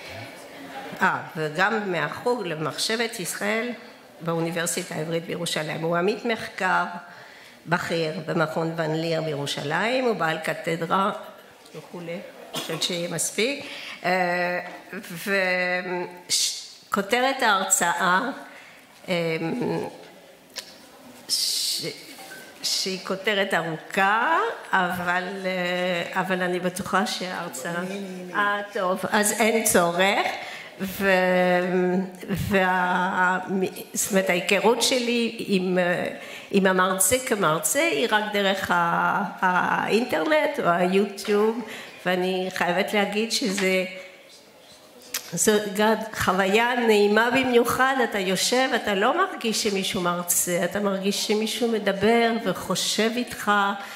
וגם מהחוג למחשבת ישראל באוניברסיטה העברית בירושלים. הוא עמית מחקר בכיר במכון ון ליר בירושלים, הוא בעל קתדרה וכולי, אני חושבת שיהיה מספיק. וכותרת ההרצאה שהיא כותרת ארוכה, אבל אני בטוחה שההרצאה... טוב, אז אין צורך, זאת אומרת, ההיכרות שלי עם המרצה כמרצה היא רק דרך האינטרנט או היוטיוב, ואני חייבת להגיד זו חוויה נעימה במיוחד, אתה יושב, אתה לא מרגיש שמישהו מרצה, אתה מרגיש שמישהו מדבר וחושב איתך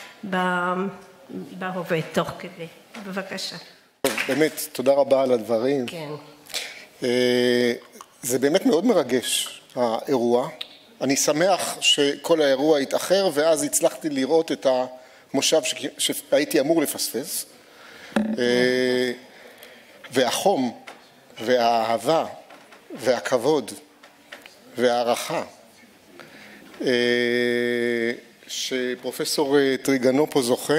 בהווה תוך כדי. בבקשה. באמת, תודה רבה על הדברים. כן. זה באמת מאוד מרגש, האירוע. אני שמח שכל האירוע התאחר, ואז הצלחתי לראות את המושב שהייתי אמור לפספס. והחום, והאהבה, והכבוד, והערכה, שפרופסור טריגנו פה זוכה.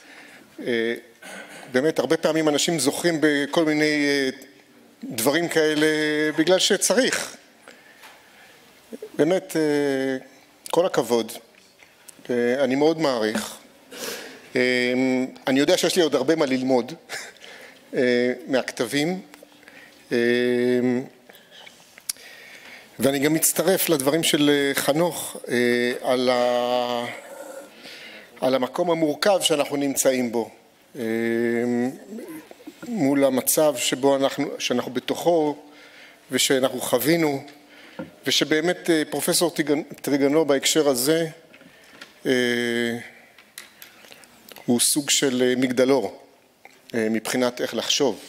באמת, הרבה פעמים אנשים זוכים בכל מיני דברים כאלה בגלל שצריך. באמת, כל הכבוד, אני מאוד מעריך. אני יודע שיש לי עוד הרבה מה ללמוד מהכתבים, ואני גם מצטרף לדברים של חנוך על המקום המורכב שאנחנו נמצאים בו, מול המצב שאנחנו בתוכו ושאנחנו חווינו, ושבאמת פרופסור טריגנו בהקשר הזה הוא סוג של מגדלור מבחינת איך לחשוב.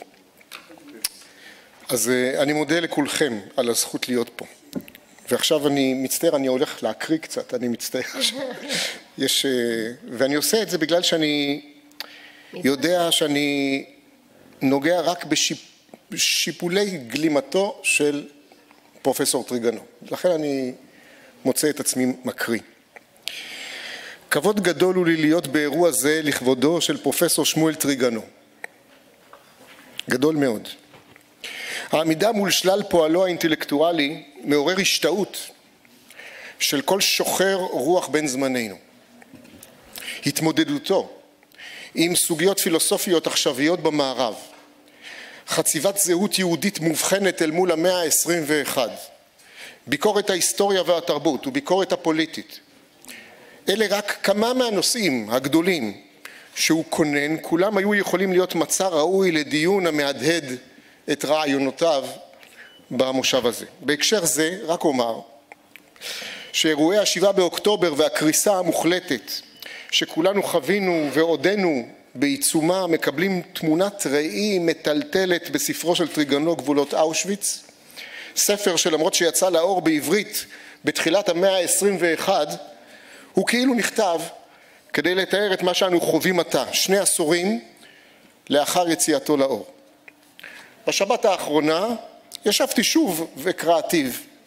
אז אני מודה לכולכם על הזכות להיות פה. ועכשיו אני מצטער, אני הולך להקריא קצת, אני מצטער. ואני עושה את זה בגלל שאני יודע שאני נוגע רק בשיפולי גלימתו של פרופסור טריגנו. לכן אני מוצא את עצמי מקריא. כבוד גדול הוא לי להיות באירוע זה לכבודו של פרופסור שמואל טריגנו. גדול מאוד. העמידה מול שלל פועלו האינטלקטואלי מעורר השתאות של כל שוחר רוח בין זמננו. התמודדותו עם סוגיות פילוסופיות עכשוויות במערב, חציבת זהות יהודית מובחנת אל מול המאה ה-21, ביקורת ההיסטוריה והתרבות וביקורת הפוליטית. אלה רק כמה מהנושאים הגדולים שהוא כונן, כולם היו יכולים להיות מצע ראוי לדיון המהדהד את רעיונותיו במושב הזה. בהקשר זה רק אומר שאירועי ה7 באוקטובר והקריסה המוחלטת שכולנו חווינו ועודנו בעיצומה מקבלים תמונת ראי מטלטלת בספרו של טריגנו גבולות אושוויץ, ספר שלמרות שיצא לאור בעברית בתחילת המאה ה-21 הוא כאילו נכתב כדי לתאר את מה שאנו חווים עתה, 2 עשורים לאחר יציאתו לאור. בשבת האחרונה ישבתי שוב וקראתיו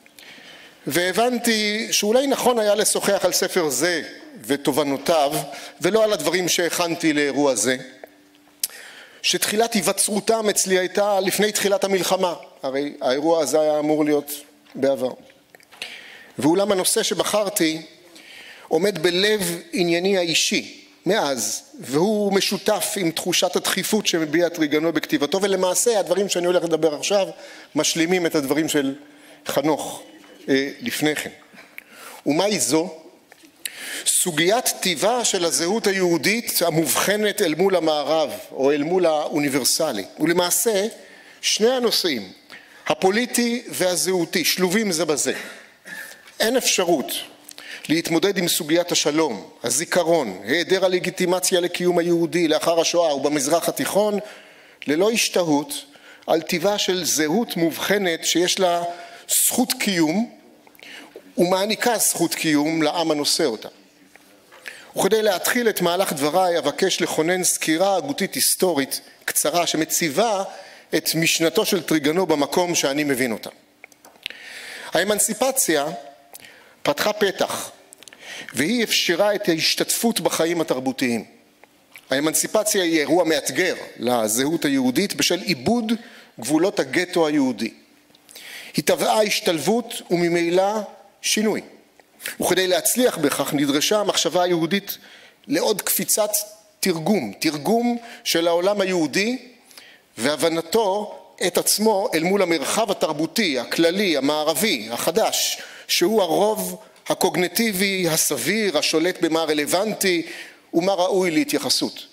והבנתי שאולי נכון היה לשוחח על ספר זה ותובנותיו ולא על הדברים שהכנתי לאירוע זה, שתחילת היווצרותם אצלי הייתה לפני תחילת המלחמה, הרי האירוע הזה היה אמור להיות בעבר. ואולם הנושא שבחרתי עומד בלב ענייני האישי מאז, והוא משותף עם תחושת הדחיפות שמביע טריגנו בכתיבתו, ולמעשה הדברים שאני הולך לדבר עכשיו משלימים את הדברים של חנוך לפני כן. ומהי זו? סוגיית טיבה של הזהות היהודית המובחנת אל מול המערב או אל מול האוניברסלי. ולמעשה שני הנושאים, הפוליטי והזהותי, שלובים זה בזה. אין אפשרות להתמודד עם סוגיית השלום, הזיכרון, היעדר הלגיטימציה לקיום היהודי לאחר השואה ובמזרח התיכון, ללא השתהות על טיבה של זהות מובחנת שיש לה זכות קיום ומעניקה זכות קיום לעם הנושא אותה. וכדי להתחיל את מהלך דבריי אבקש לכונן סקירה הגותית היסטורית קצרה שמציבה את משנתו של טריגנו במקום שאני מבין אותה. האמנסיפציה פתחה פתח והיא אפשרה את ההשתתפות בחיים התרבותיים. האמנסיפציה היא אירוע מאתגר לזהות היהודית בשל איבוד גבולות הגטו היהודי. היא טבעה השתלבות וממילא שינוי. וכדי להצליח בכך נדרשה המחשבה היהודית לעוד קפיצת תרגום של העולם היהודי והבנתו את עצמו אל מול המרחב התרבותי, הכללי, המערבי, החדש, שהוא הרוב הקוגניטיבי, הסביר, השולט במה רלוונטי ומה ראוי להתייחסות.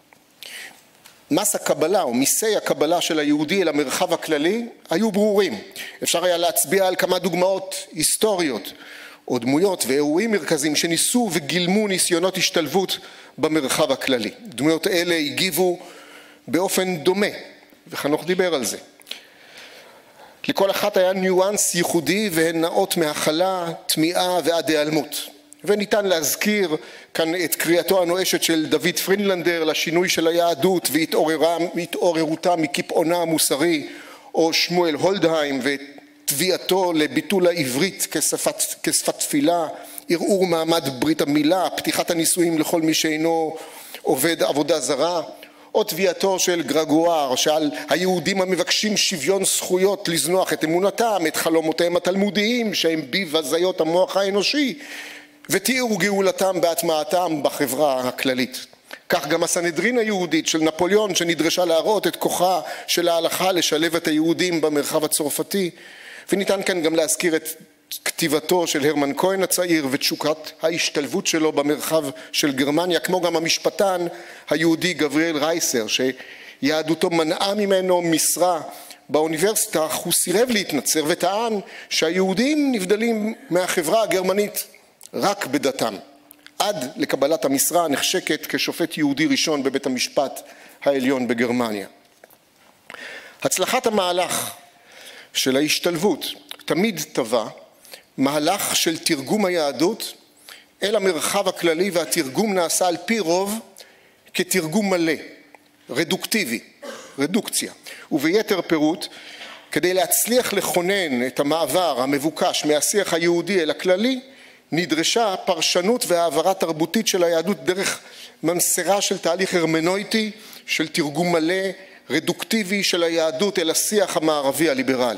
מס הקבלה או מיסי הקבלה של היהודי אל המרחב הכללי היו ברורים. אפשר היה להצביע על כמה דוגמאות היסטוריות או דמויות ואירועים מרכזיים שניסו וגילמו ניסיונות השתלבות במרחב הכללי. דמויות אלה הגיבו באופן דומה, וחנוך דיבר על זה. לכל אחת היה ניואנס ייחודי והן נעות מהכלה, תמיעה ועד היעלמות. וניתן להזכיר כאן את קריאתו הנואשת של דוד פרינלנדר לשינוי של היהדות והתעוררותה מקיפאונה המוסרי, או שמואל הולדהיים ותביעתו לביטול העברית כשפת תפילה, ערעור מעמד ברית המילה, פתיחת הנישואים לכל מי שאינו עובד עבודה זרה, או תביעתו של גרגואר שעל היהודים המבקשים שוויון זכויות לזנוח את אמונתם, את חלומותיהם התלמודיים שהם ביב הזיות המוח האנושי, ותיאור גאולתם בהטמעתם בחברה הכללית. כך גם הסנהדרין היהודית של נפוליאון שנדרשה להראות את כוחה של ההלכה לשלב את היהודים במרחב הצרפתי, וניתן כאן גם להזכיר את כתיבתו של הרמן כהן הצעיר ותשוקת ההשתלבות שלו במרחב של גרמניה, כמו גם המשפטן היהודי גבריאל רייסר שיהדותו מנעה ממנו משרה באוניברסיטה, אך הוא סירב להתנצר וטען שהיהודים נבדלים מהחברה הגרמנית רק בדתם, עד לקבלת המשרה הנחשקת כשופט יהודי ראשון בבית המשפט העליון בגרמניה. הצלחת המהלך של ההשתלבות תמיד טבע מהלך של תרגום היהדות אל המרחב הכללי, והתרגום נעשה על פי רוב כתרגום מלא, רדוקטיבי, רדוקציה. וביתר פירוט, כדי להצליח לכונן את המעבר המבוקש מהשיח היהודי אל הכללי, נדרשה פרשנות והעברה תרבותית של היהדות דרך ממסרה של תהליך הרמנויטי, של תרגום מלא, רדוקטיבי של היהדות אל השיח המערבי הליברלי.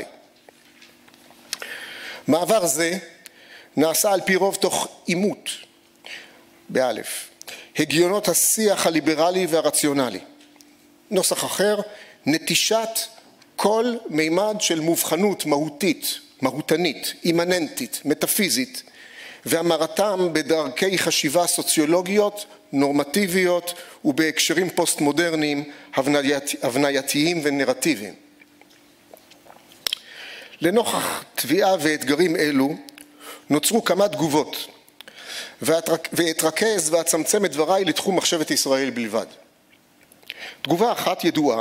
מעבר זה נעשה על פי רוב תוך אימות, באלף, הגיונות השיח הליברלי והרציונלי. נוסח אחר, נטישת כל מימד של מובחנות מהותית, מהותנית, אימננטית, מטאפיזית, והמרתם בדרכי חשיבה סוציולוגיות, נורמטיביות ובהקשרים פוסט-מודרניים, הבנייתיים ונרטיביים. לנוכח תביעה ואתגרים אלו נוצרו כמה תגובות, ואתרכז ואצמצם את דבריי לתחום מחשבת ישראל בלבד. תגובה אחת ידועה,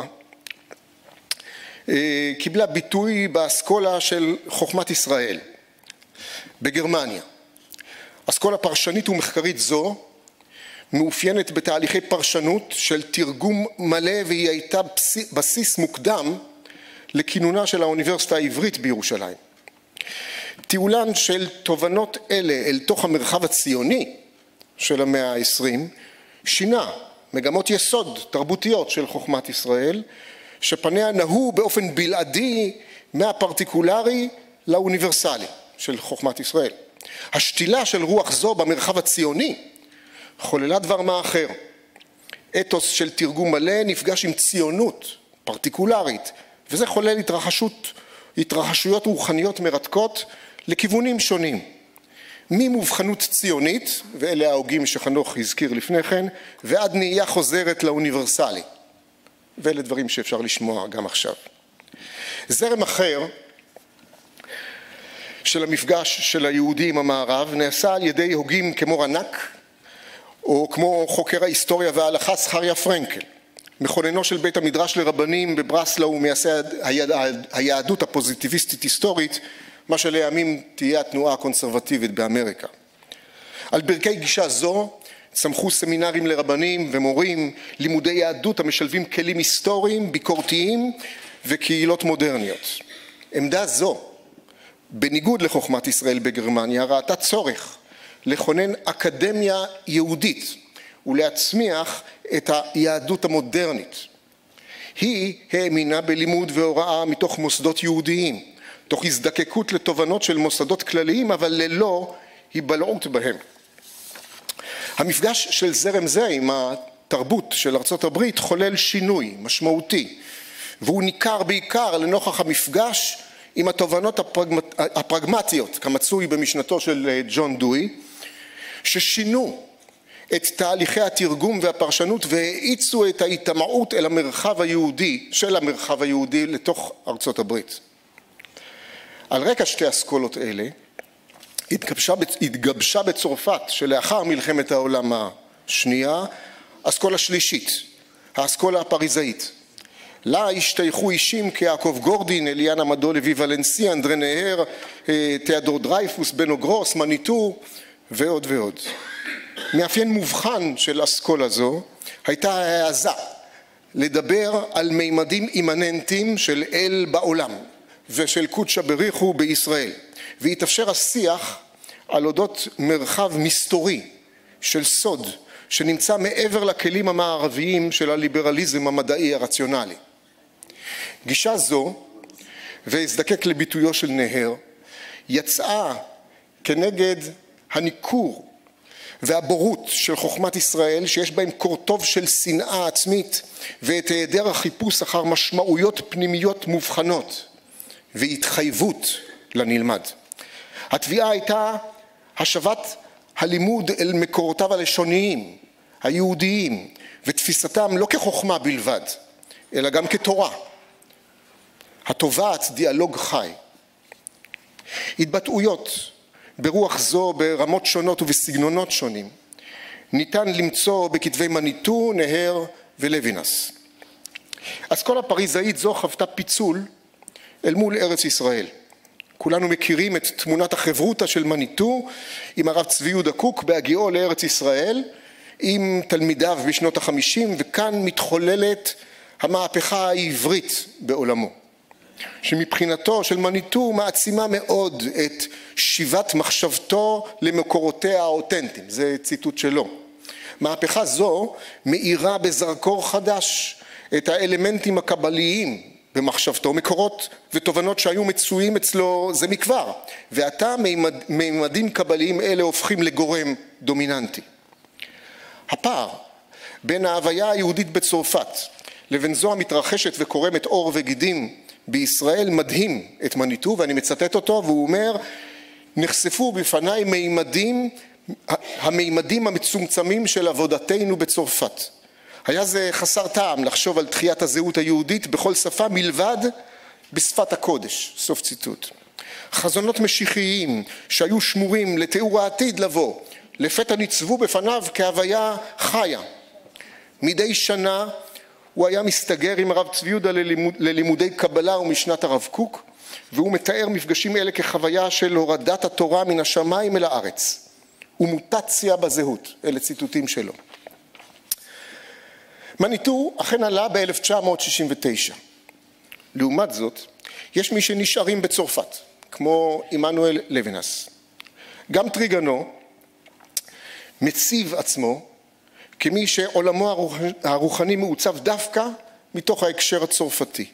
קיבלה ביטוי באסכולה של חוכמת ישראל בגרמניה. אסכולה פרשנית ומחקרית זו מאופיינת בתהליכי פרשנות של תרגום מלא, והיא הייתה בסיס מוקדם לכינונה של האוניברסיטה העברית בירושלים. טיולן של תובנות אלה אל תוך המרחב הציוני של המאה ה-20 שינה מגמות יסוד תרבותיות של חוכמת ישראל, שפניה נהו באופן בלעדי מהפרטיקולרי לאוניברסלי של חוכמת ישראל. השתילה של רוח זו במרחב הציוני חוללה דבר מה אחר. אתוס של תרגום מלא נפגש עם ציונות פרטיקולרית, וזה חולל התרחשויות רוחניות מרתקות לכיוונים שונים. ממובחנות ציונית, ואלה ההוגים שחנוך הזכיר לפני כן, ועד נהייה חוזרת לאוניברסלי. ואלה דברים שאפשר לשמוע גם עכשיו. זרם אחר של המפגש של היהודי עם המערב נעשה על ידי הוגים כמו רנק, או כמו חוקר ההיסטוריה וההלכה זכריה פרנקל, מכוננו של בית המדרש לרבנים בברסלאו ומייסד היהדות הפוזיטיביסטית היסטורית, מה שלימים תהיה התנועה הקונסרבטיבית באמריקה. על ברכי גישה זו צמחו סמינרים לרבנים ומורים, לימודי יהדות המשלבים כלים היסטוריים, ביקורתיים וקהילות מודרניות. עמדה זו, בניגוד לחוכמת ישראל בגרמניה, ראתה צורך לכונן אקדמיה יהודית ולהצמיח את היהדות המודרנית. היא האמינה בלימוד והוראה מתוך מוסדות יהודיים, תוך הזדקקות לתובנות של מוסדות כלליים, אבל ללא היבלעות בהם. המפגש של זרם זה עם התרבות של ארצות הברית חולל שינוי משמעותי, והוא ניכר בעיקר לנוכח המפגש עם התובנות הפרגמטיות, כמצוי במשנתו של ג'ון דוי, ששינו את תהליכי התרגום והפרשנות והאיצו את ההתמעות אל המרחב היהודי, של המרחב היהודי לתוך ארצות הברית. על רקע שתי אסכולות אלה, התגבשה בצרפת שלאחר מלחמת העולם השנייה, אסכולה שלישית, האסכולה הפריזאית. לה השתייכו אישים כיעקב גורדין, אליאנה מדו לוי ולנסי, אנדרי נהר, תיאדור דרייפוס, בנו גרוס, מניטו ועוד ועוד. מאפיין מובחן של אסכולה זו הייתה העזה לדבר על מימדים אימננטיים של אל בעולם ושל קודשא בריחו בישראל, והתאפשר השיח על אודות מרחב מסתורי של סוד שנמצא מעבר לכלים המערביים של הליברליזם המדעי הרציונלי. גישה זו, והזדקק לביטויו של נהר, יצאה כנגד הניכור והבורות של חוכמת ישראל, שיש בהם קורטוב של שנאה עצמית ואת היעדר החיפוש אחר משמעויות פנימיות מובחנות והתחייבות לנלמד. התביעה הייתה השבת הלימוד אל מקורותיו הלשוניים, היהודיים, ותפיסתם לא כחוכמה בלבד, אלא גם כתורה, התובעת דיאלוג חי. התבטאויות ברוח זו ברמות שונות ובסגנונות שונים ניתן למצוא בכתבי מניטו, נהר ולוינס. אסכולה פריזאית זו חוותה פיצול אל מול ארץ ישראל. כולנו מכירים את תמונת החברותא של מניטו עם הרב צבי יהודה קוק בהגיעו לארץ ישראל עם תלמידיו בשנות ה-50, וכאן מתחוללת המהפכה העברית בעולמו, שמבחינתו של מניטו מעצימה מאוד את שיבת מחשבתו למקורותיה האותנטיים. זה ציטוט שלו. מהפכה זו מאירה בזרקור חדש את האלמנטים הקבליים במחשבתו, מקורות ותובנות שהיו מצויים אצלו זה מכבר, ועתה מימדים קבליים אלה הופכים לגורם דומיננטי. הפער בין ההוויה היהודית בצרפת לבין זו המתרחשת וקורמת אור וגידים בישראל מדהים את מניטו, ואני מצטט אותו, והוא אומר: נחשפו בפניי המימדים המצומצמים של עבודתנו בצרפת. היה זה חסר טעם לחשוב על תחיית הזהות היהודית בכל שפה מלבד בשפת הקודש. סוף ציטוט. חזונות משיחיים שהיו שמורים לתיאור העתיד לבוא, לפתע ניצבו בפניו כהוויה חיה. מדי שנה הוא היה מסתגר עם הרב צבי יהודה ללימודי קבלה ומשנת הרב קוק, והוא מתאר מפגשים אלה כחוויה של הורדת התורה מן השמיים אל הארץ ומוטציה בזהות. אלה ציטוטים שלו. מניטו אכן עלה ב-1969. לעומת זאת, יש מי שנשארים בצרפת, כמו עמנואל לוינס. גם טריגנו מציב עצמו כמי שעולמו הרוחני מעוצב דווקא מתוך ההקשר הצרפתי,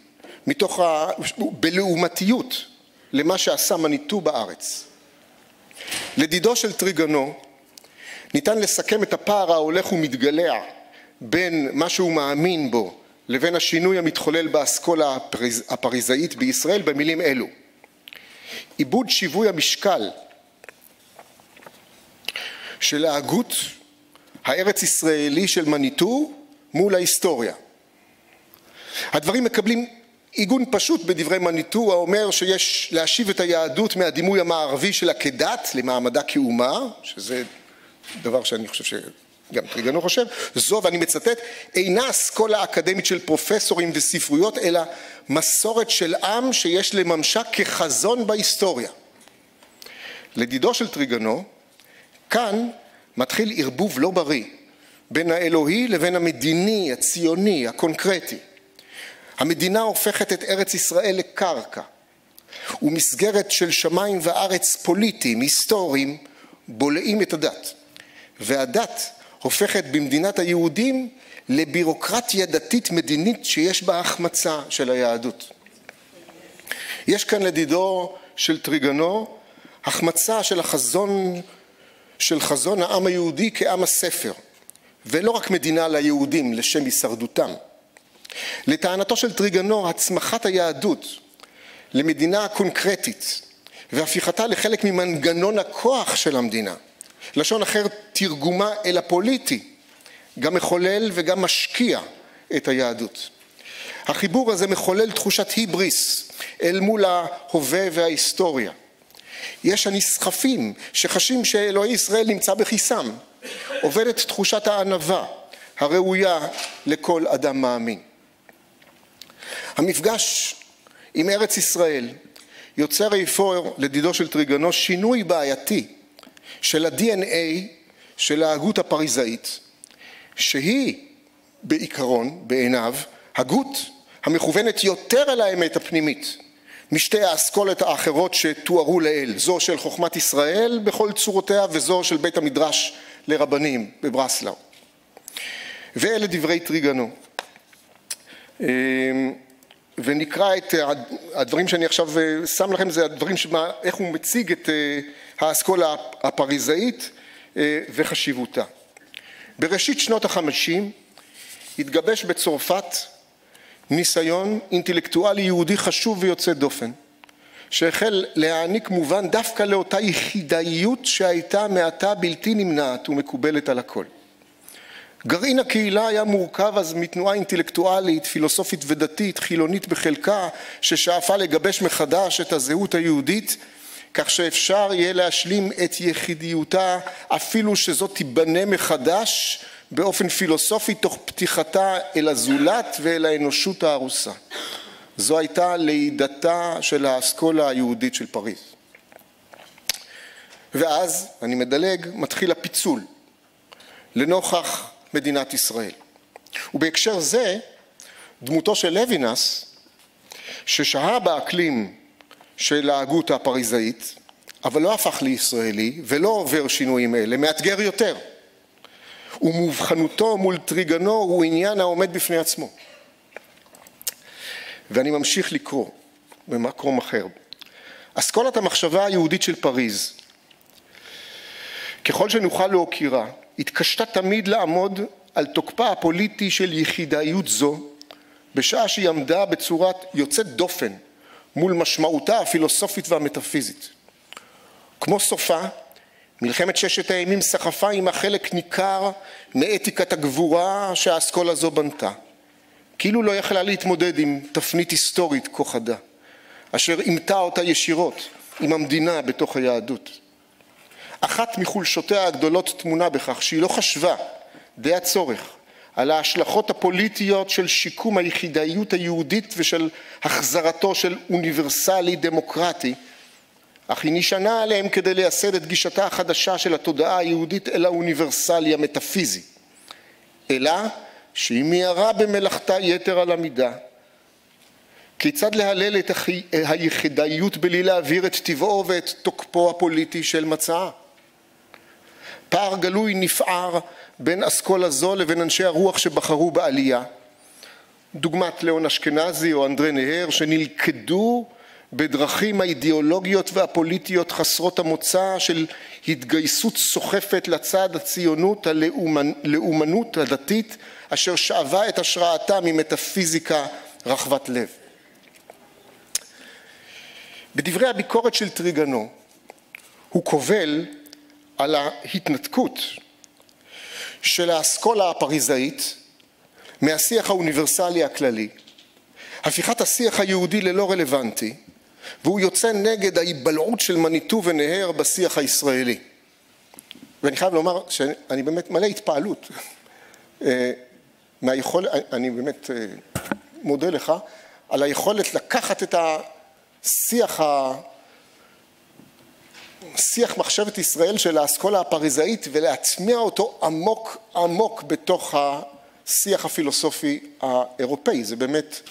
בלעומתיות למה שעשה מניטו בארץ. לדידו של טריגנו ניתן לסכם את הפער ההולך ומתגלע בין מה שהוא מאמין בו לבין השינוי המתחולל באסכולה הפריזאית בישראל במילים אלו: עיבוד שיווי המשקל של ההגות הארץ ישראלי של מניטו מול ההיסטוריה. הדברים מקבלים עיגון פשוט בדברי מניטו האומר שיש להשיב את היהדות מהדימוי המערבי שלה כדת למעמדה כאומה, שזה דבר שאני חושב שגם טריגנו חושב, זו, ואני מצטט, אינה אסכולה אקדמית של פרופסורים וספרויות, אלא מסורת של עם שיש לממשה כחזון בהיסטוריה. לדידו של טריגנו, כאן מתחיל ערבוב לא בריא בין האלוהי לבין המדיני, הציוני, הקונקרטי. המדינה הופכת את ארץ ישראל לקרקע, ומסגרת של שמיים וארץ פוליטיים, היסטוריים, בולעים את הדת. והדת הופכת במדינת היהודים לבירוקרטיה דתית מדינית שיש בה החמצה של היהדות. יש כאן לדידו של טריגנו החמצה של חזון העם היהודי כעם הספר, ולא רק מדינה ליהודים לשם הישרדותם. לטענתו של טריגנו, הצמחת היהדות למדינה קונקרטית והפיכתה לחלק ממנגנון הכוח של המדינה, לשון אחר תרגומה אל הפוליטי, גם מחולל וגם משקיע את היהדות. החיבור הזה מחולל תחושת היבריס אל מול ההווה וההיסטוריה. יש הנסחפים שחשים שאלוהי ישראל נמצא בכיסם. עובדת תחושת הענווה הראויה לכל אדם מאמין. המפגש עם ארץ ישראל יוצר אפוא לדידו של טריגנו שינוי בעייתי של ה-DNA של ההגות הפריזאית, שהיא בעיקרון בעיניו הגות המכוונת יותר אל האמת הפנימית משתי האסכולות האחרות שתוארו לאל, זו של חוכמת ישראל בכל צורותיה וזו של בית המדרש לרבנים בברסלאו. ואלה דברי טריגנו. ונקרא את הדברים שאני עכשיו שם לכם, זה הדברים איך הוא מציג את האסכולה הפריזאית וחשיבותה. בראשית שנות ה-50 התגבש בצרפת ניסיון אינטלקטואלי יהודי חשוב ויוצא דופן, שהחל להעניק מובן דווקא לאותה יחידאיות שהייתה מעתה בלתי נמנעת ומקובלת על הכל. גרעין הקהילה היה מורכב אז מתנועה אינטלקטואלית, פילוסופית ודתית, חילונית בחלקה, ששאפה לגבש מחדש את הזהות היהודית, כך שאפשר יהיה להשלים את יחידיותה אפילו שזאת תיבנה מחדש באופן פילוסופי תוך פתיחתה אל הזולת ואל האנושות הארוסה. זו הייתה לידתה של האסכולה היהודית של פריז. ואז, אני מדלג, מתחיל הפיצול לנוכח מדינת ישראל. ובהקשר זה, דמותו של לוינס, ששהה באקלים של ההגות הפריזאית, אבל לא הפך לישראלי ולא עובר שינויים אלה, מאתגר יותר. ומובחנותו מול טריגנו הוא עניין העומד בפני עצמו. ואני ממשיך לקרוא במקום אחר. אסכולת המחשבה היהודית של פריז, ככל שנוכל להוקירה, התקשתה תמיד לעמוד על תוקפה הפוליטי של יחידאיות זו, בשעה שהיא עמדה בצורת יוצאת דופן מול משמעותה הפילוסופית והמטאפיזית. כמו סופה, מלחמת ששת הימים סחפה עמה חלק ניכר מאתיקת הגבורה שהאסכולה זו בנתה. כאילו לא יכלה להתמודד עם תפנית היסטורית כה חדה, אשר אימתה אותה ישירות עם המדינה בתוך היהדות. אחת מחולשותיה הגדולות תמונה בכך שהיא לא חשבה די הצורך על ההשלכות הפוליטיות של שיקום היחידאיות היהודית ושל החזרתו של אוניברסלי דמוקרטי, אך היא נשענה עליהם כדי לייסד את גישתה החדשה של התודעה היהודית אל האוניברסלי המטאפיזי, אלא שהיא מיהרה במלאכתה יתר על המידה. כיצד להלל את היחידאיות בלי להעביר את טבעו ואת תוקפו הפוליטי של מצעה? פער גלוי נפער בין אסכולה זו לבין אנשי הרוח שבחרו בעלייה, דוגמת ליאון אשכנזי או אנדרי נהר, שנלכדו בדרכים האידיאולוגיות והפוליטיות חסרות המוצא של התגייסות סוחפת לצד הציונות, הלאומנות הדתית, אשר שאבה את השראתה ממטאפיזיקה רחבת לב. בדברי הביקורת של טריגנו, הוא קובל על ההתנתקות של האסכולה הפריזאית מהשיח האוניברסלי הכללי, הפיכת השיח היהודי ללא רלוונטי, והוא יוצא נגד ההיבלעות של מניטו ונהר בשיח הישראלי. ואני חייב לומר שאני באמת מלא התפעלות אני באמת מודה לך על היכולת לקחת את שיח מחשבת ישראל של האסכולה הפריזאית ולהטמיע אותו עמוק עמוק בתוך השיח הפילוסופי האירופאי. זה באמת,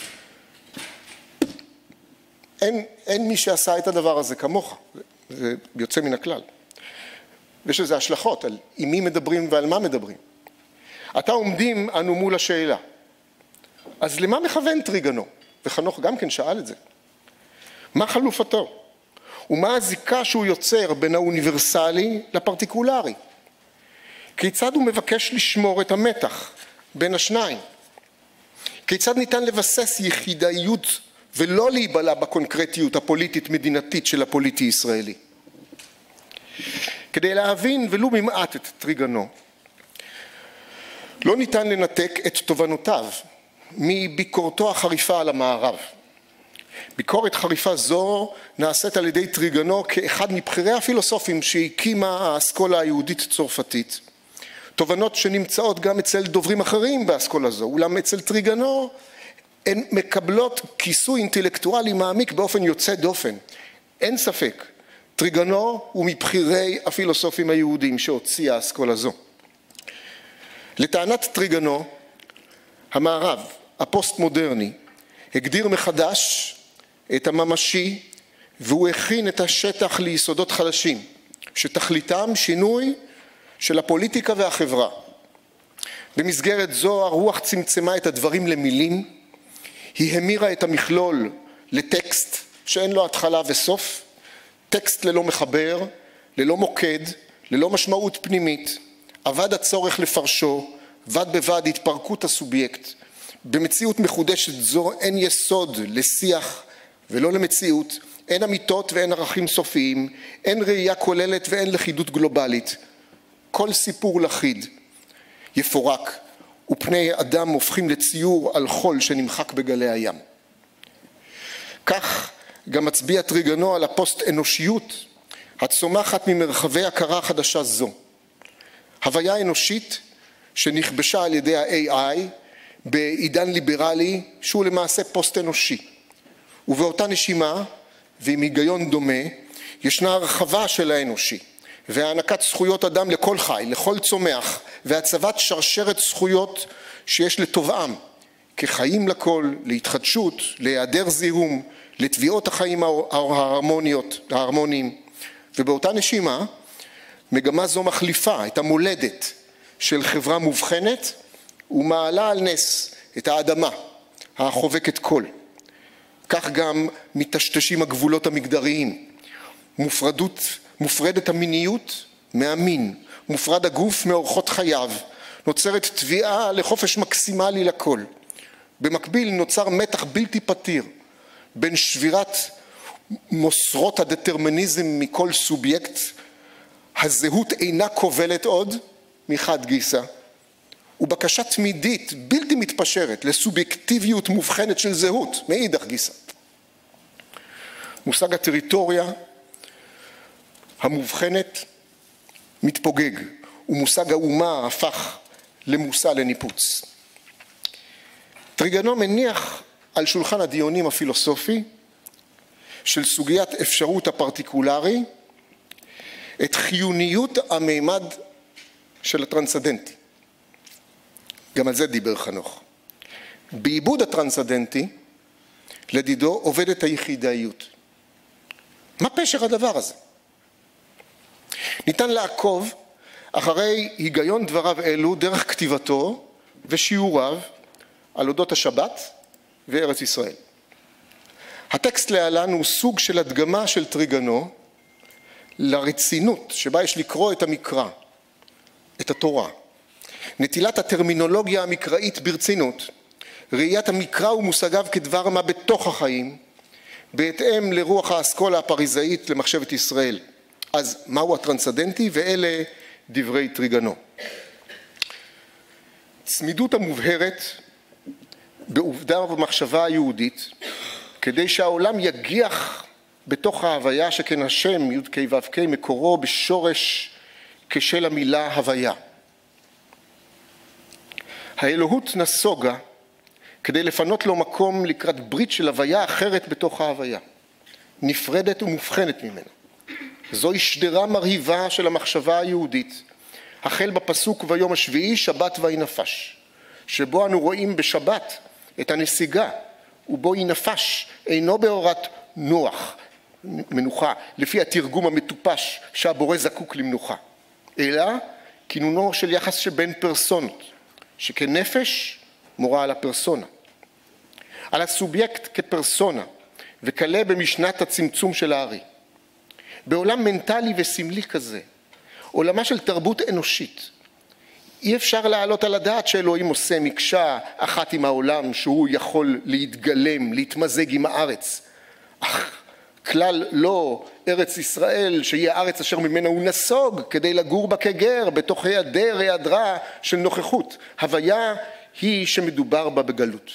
אין מי שעשה את הדבר הזה כמוך, זה יוצא מן הכלל. ויש לזה השלכות על עם מי מדברים ועל מה מדברים. עתה עומדים אנו מול השאלה, אז למה מכוון טריגנו? וחנוך גם כן שאל את זה. מה חלופתו? ומה הזיקה שהוא יוצר בין האוניברסלי לפרטיקולרי? כיצד הוא מבקש לשמור את המתח בין השניים? כיצד ניתן לבסס יחידאיות ולא להיבלע בקונקרטיות הפוליטית מדינתית של הפוליטי ישראלי? כדי להבין ולו במעט את טריגנו, לא ניתן לנתק את תובנותיו מביקורתו החריפה על המערב. ביקורת חריפה זו נעשית על ידי טריגנו כאחד מבחירי הפילוסופים שהקימה האסכולה היהודית צרפתית. תובנות שנמצאות גם אצל דוברים אחרים באסכולה זו, אולם אצל טריגנו הן מקבלות כיסוי אינטלקטואלי מעמיק באופן יוצא דופן. אין ספק, טריגנו הוא מבחירי הפילוסופים היהודים שהוציאה האסכולה זו. לטענת טריגנו, המערב, הפוסט-מודרני, הגדיר מחדש את הממשי, והוא הכין את השטח ליסודות חדשים, שתכליתם שינוי של הפוליטיקה והחברה. במסגרת זו הרוח צמצמה את הדברים למילים, היא המירה את המכלול לטקסט שאין לו התחלה וסוף, טקסט ללא מחבר, ללא מוקד, ללא משמעות פנימית, אבד הצורך לפרשו, בד בבד התפרקות הסובייקט. במציאות מחודשת זו אין יסוד לשיח ולא למציאות, אין אמיתות ואין ערכים סופיים, אין ראייה כוללת ואין לכידות גלובלית. כל סיפור לחיד יפורק, ופני אדם הופכים לציור על חול שנמחק בגלי הים. כך גם מצביע טריגנו על הפוסט אנושיות הצומחת ממרחבי הכרה חדשה זו. הוויה אנושית שנכבשה על ידי ה-AI בעידן ליברלי שהוא למעשה פוסט אנושי. ובאותה נשימה ועם היגיון דומה ישנה הרחבה של האנושי והענקת זכויות אדם לכל חי, לכל צומח, והצבת שרשרת זכויות שיש לתובעם כחיים לכל, להתחדשות, להיעדר זיהום, לתביעות החיים ההרמוניים. ובאותה נשימה מגמה זו מחליפה את המולדת של חברה מובחנת ומעלה על נס את האדמה החובקת כל. כך גם מטשטשים הגבולות המגדריים. מופרדת המיניות מהמין, מופרד הגוף מאורחות חייו, נוצרת תביעה לחופש מקסימלי לכל. במקביל נוצר מתח בלתי פתיר בין שבירת מוסרות הדטרמיניזם מכל סובייקט, הזהות אינה כובלת עוד מחד גיסא, ובקשה תמידית בלתי מתפשרת לסובייקטיביות מובחנת של זהות מאידך גיסא. מושג הטריטוריה המובחנת מתפוגג, ומושג האומה הפך למושא לניפוץ. טריגנו מניח על שולחן הדיונים הפילוסופי של סוגיית אפשרות הפרטיקולרי את חיוניות המימד של הטרנסדנטי. גם על זה דיבר חנוך. בעיבוד הטרנסדנטי לדידו עובדת היחידאיות. מה פשר הדבר הזה? ניתן לעקוב אחרי היגיון דבריו אלו דרך כתיבתו ושיעוריו על אודות השבת וארץ ישראל. הטקסט להלן הוא סוג של הדגמה של טריגנו לרצינות שבה יש לקרוא את המקרא, את התורה. נטילת הטרמינולוגיה המקראית ברצינות, ראיית המקרא ומושגיו כדבר מה בתוך החיים, בהתאם לרוח האסכולה הפריזאית למחשבת ישראל. אז מהו הטרנסדנטי? ואלה דברי טריגנו. צמידות המובהרת בעובדה ובמחשבה היהודית, כדי שהעולם יגיח בתוך ההוויה שכן השם י' כ' ו' כ' מקורו בשורש כשל המילה הוויה. האלוהות נסוגה כדי לפנות לו מקום לקראת ברית של הוויה אחרת בתוך ההוויה, נפרדת ומובחנת ממנה. זוהי שדרה מרהיבה של המחשבה היהודית, החל בפסוק ביום השביעי שבת ויהי נפש, שבו אנו רואים בשבת את הנסיגה, ובו היא נפש אינו בהורת נוח, מנוחה, לפי התרגום המטופש שהבורא זקוק למנוחה, אלא כינונו של יחס שבין פרסונות, שכנפש מורה על הפרסונה, על הסובייקט כפרסונה, וכלה במשנת הצמצום של הארי. בעולם מנטלי וסמלי כזה, עולמה של תרבות אנושית, אי אפשר להעלות על הדעת שאלוהים עושה מקשה אחת עם העולם שהוא יכול להתגלם, להתמזג עם הארץ. אך כלל לא ארץ ישראל שהיא הארץ אשר ממנה הוא נסוג כדי לגור בה כגר בתוך היעדרה של נוכחות. הוויה היא שמדובר בה בגלות.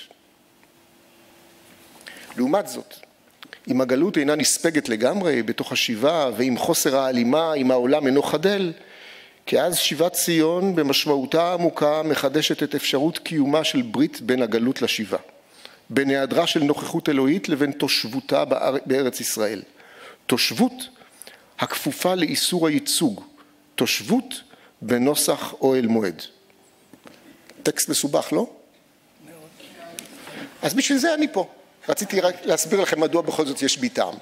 לעומת זאת, אם הגלות אינה נספגת לגמרי בתוך השיבה ועם חוסר ההלימה עם העולם אינו חדל, כי אז שיבת ציון במשמעותה העמוקה מחדשת את אפשרות קיומה של ברית בין הגלות לשיבה, בין היעדרה של נוכחות אלוהית לבין תושבותה בארץ ישראל. תושבות הכפופה לאיסור הייצוג, תושבות בנוסח אוהל מועד. טקסט מסובך, לא? מאוד. אז בשביל זה אני פה. רציתי רק להסביר לכם מדוע בכל זאת יש בי טעם.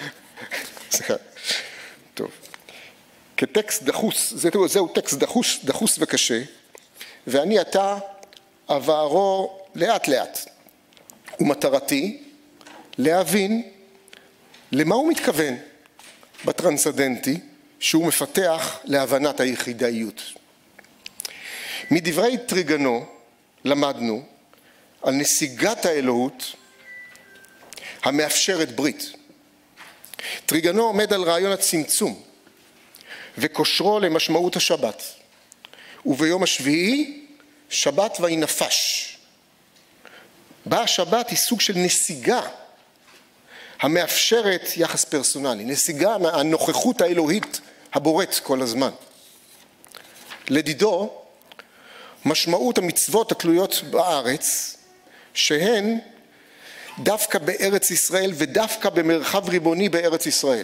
טוב. כטקסט דחוס, זהו טקסט דחוס וקשה, ואני עתה עברו לאט לאט. ומטרתי להבין למה הוא מתכוון בטרנסדנטי שהוא מפתח להבנת היחידאיות. מדברי טריגנו למדנו על נסיגת האלוהות המאפשרת ברית. טריגנו עומד על רעיון הצמצום וקושרו למשמעות השבת. וביום השביעי שבת וינפש. בה השבת היא סוג של נסיגה המאפשרת יחס פרסונלי, נסיגה מהנוכחות האלוהית הבוראת כל הזמן. לדידו, משמעות המצוות התלויות בארץ, שהן דווקא בארץ ישראל ודווקא במרחב ריבוני בארץ ישראל.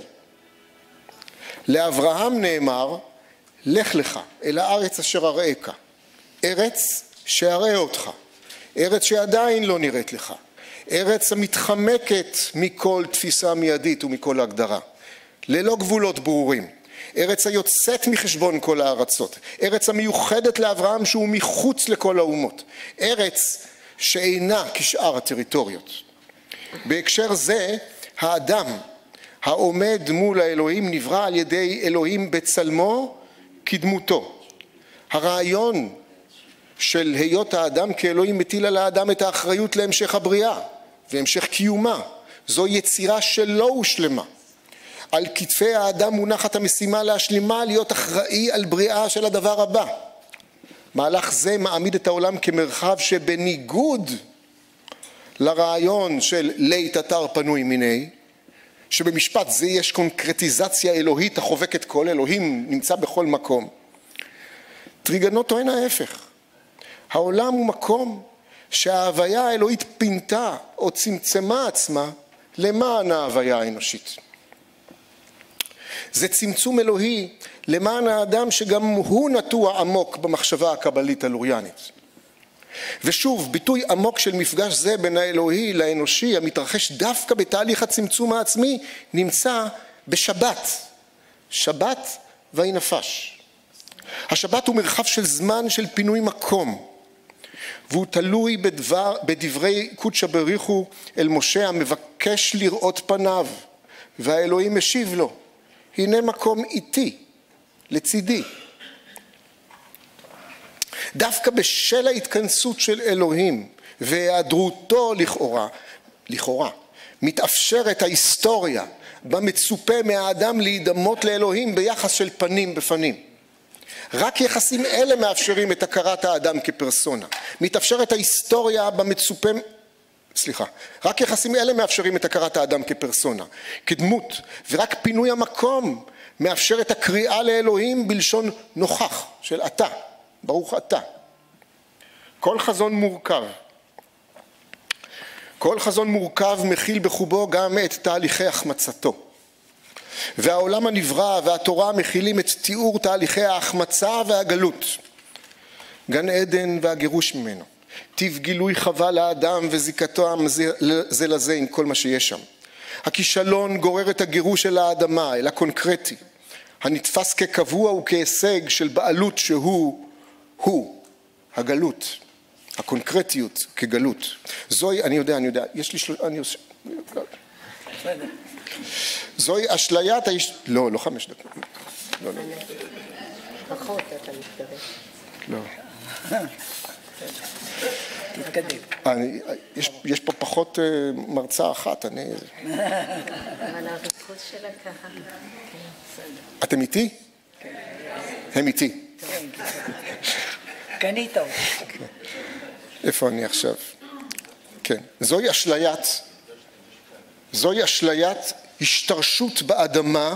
לאברהם נאמר, לך לך אל הארץ אשר אראך, ארץ שאראה אותך, ארץ שעדיין לא נראית לך, ארץ המתחמקת מכל תפיסה מיידית ומכל הגדרה, ללא גבולות ברורים, ארץ היוצאת מחשבון כל הארצות, ארץ המיוחדת לאברהם שהוא מחוץ לכל האומות, ארץ שאינה כשאר הטריטוריות. בהקשר זה, האדם העומד מול האלוהים נברא על ידי אלוהים בצלמו כדמותו. הרעיון של היות האדם כאלוהים מטיל על האדם את האחריות להמשך הבריאה והמשך קיומה. זו יצירה שלא הושלמה. על כתפי האדם מונחת המשימה להשלימה, להיות אחראי על בריאה של הדבר הבא. מהלך זה מעמיד את העולם כמרחב שבניגוד לרעיון של לית אתר פנוי מיני, שבמשפט זה יש קונקרטיזציה אלוהית החובקת כל, אלוהים נמצא בכל מקום. טריגנו טוען ההפך. העולם הוא מקום שההוויה האלוהית פינתה או צמצמה עצמה למען ההוויה האנושית. זה צמצום אלוהי למען האדם שגם הוא נטוע עמוק במחשבה הקבלית הלוריאנית. ושוב, ביטוי עמוק של מפגש זה בין האלוהי לאנושי המתרחש דווקא בתהליך הצמצום העצמי נמצא בשבת. שבת וינפש. השבת הוא מרחב של זמן של פינוי מקום, והוא תלוי בדברי קודשא בריחו אל משה המבקש לראות פניו, והאלוהים משיב לו, הנה מקום איתי, לצידי. דווקא בשל ההתכנסות של אלוהים והיעדרותו לכאורה, מתאפשרת ההיסטוריה במצופה מהאדם להידמות לאלוהים ביחס של פנים בפנים. רק יחסים אלה מאפשרים את הכרת האדם כפרסונה. מתאפשרת ההיסטוריה במצופה, רק יחסים אלה מאפשרים את הכרת האדם כפרסונה, כדמות, ורק פינוי המקום מאפשר את הקריאה לאלוהים בלשון נוכח של אתה, ברוך אתה. כל חזון מורכב מכיל בחובו גם את תהליכי החמצתו. והעולם הנברא והתורה מכילים את תיאור תהליכי ההחמצה והגלות. גן עדן והגירוש ממנו. טיב גילוי חווה לאדם וזיקתו זה לזה עם כל מה שיש שם. הכישלון גורר את הגירוש של האדמה אל הקונקרטי, הנתפס כקבוע וכהישג של בעלות שהוא הגלות, הקונקרטיות כגלות. זוהי, אני יודע, יש לי זוהי אשליית לא 5 דקות. לא. פחות אתה מתקרב. לא. תתקדם. יש פה פחות מרצה אחת, אבל הריכוז שלה ככה. אתם איתי? הם איתי. קנית אותי. איפה אני עכשיו? כן. זוהי אשליית השתרשות באדמה.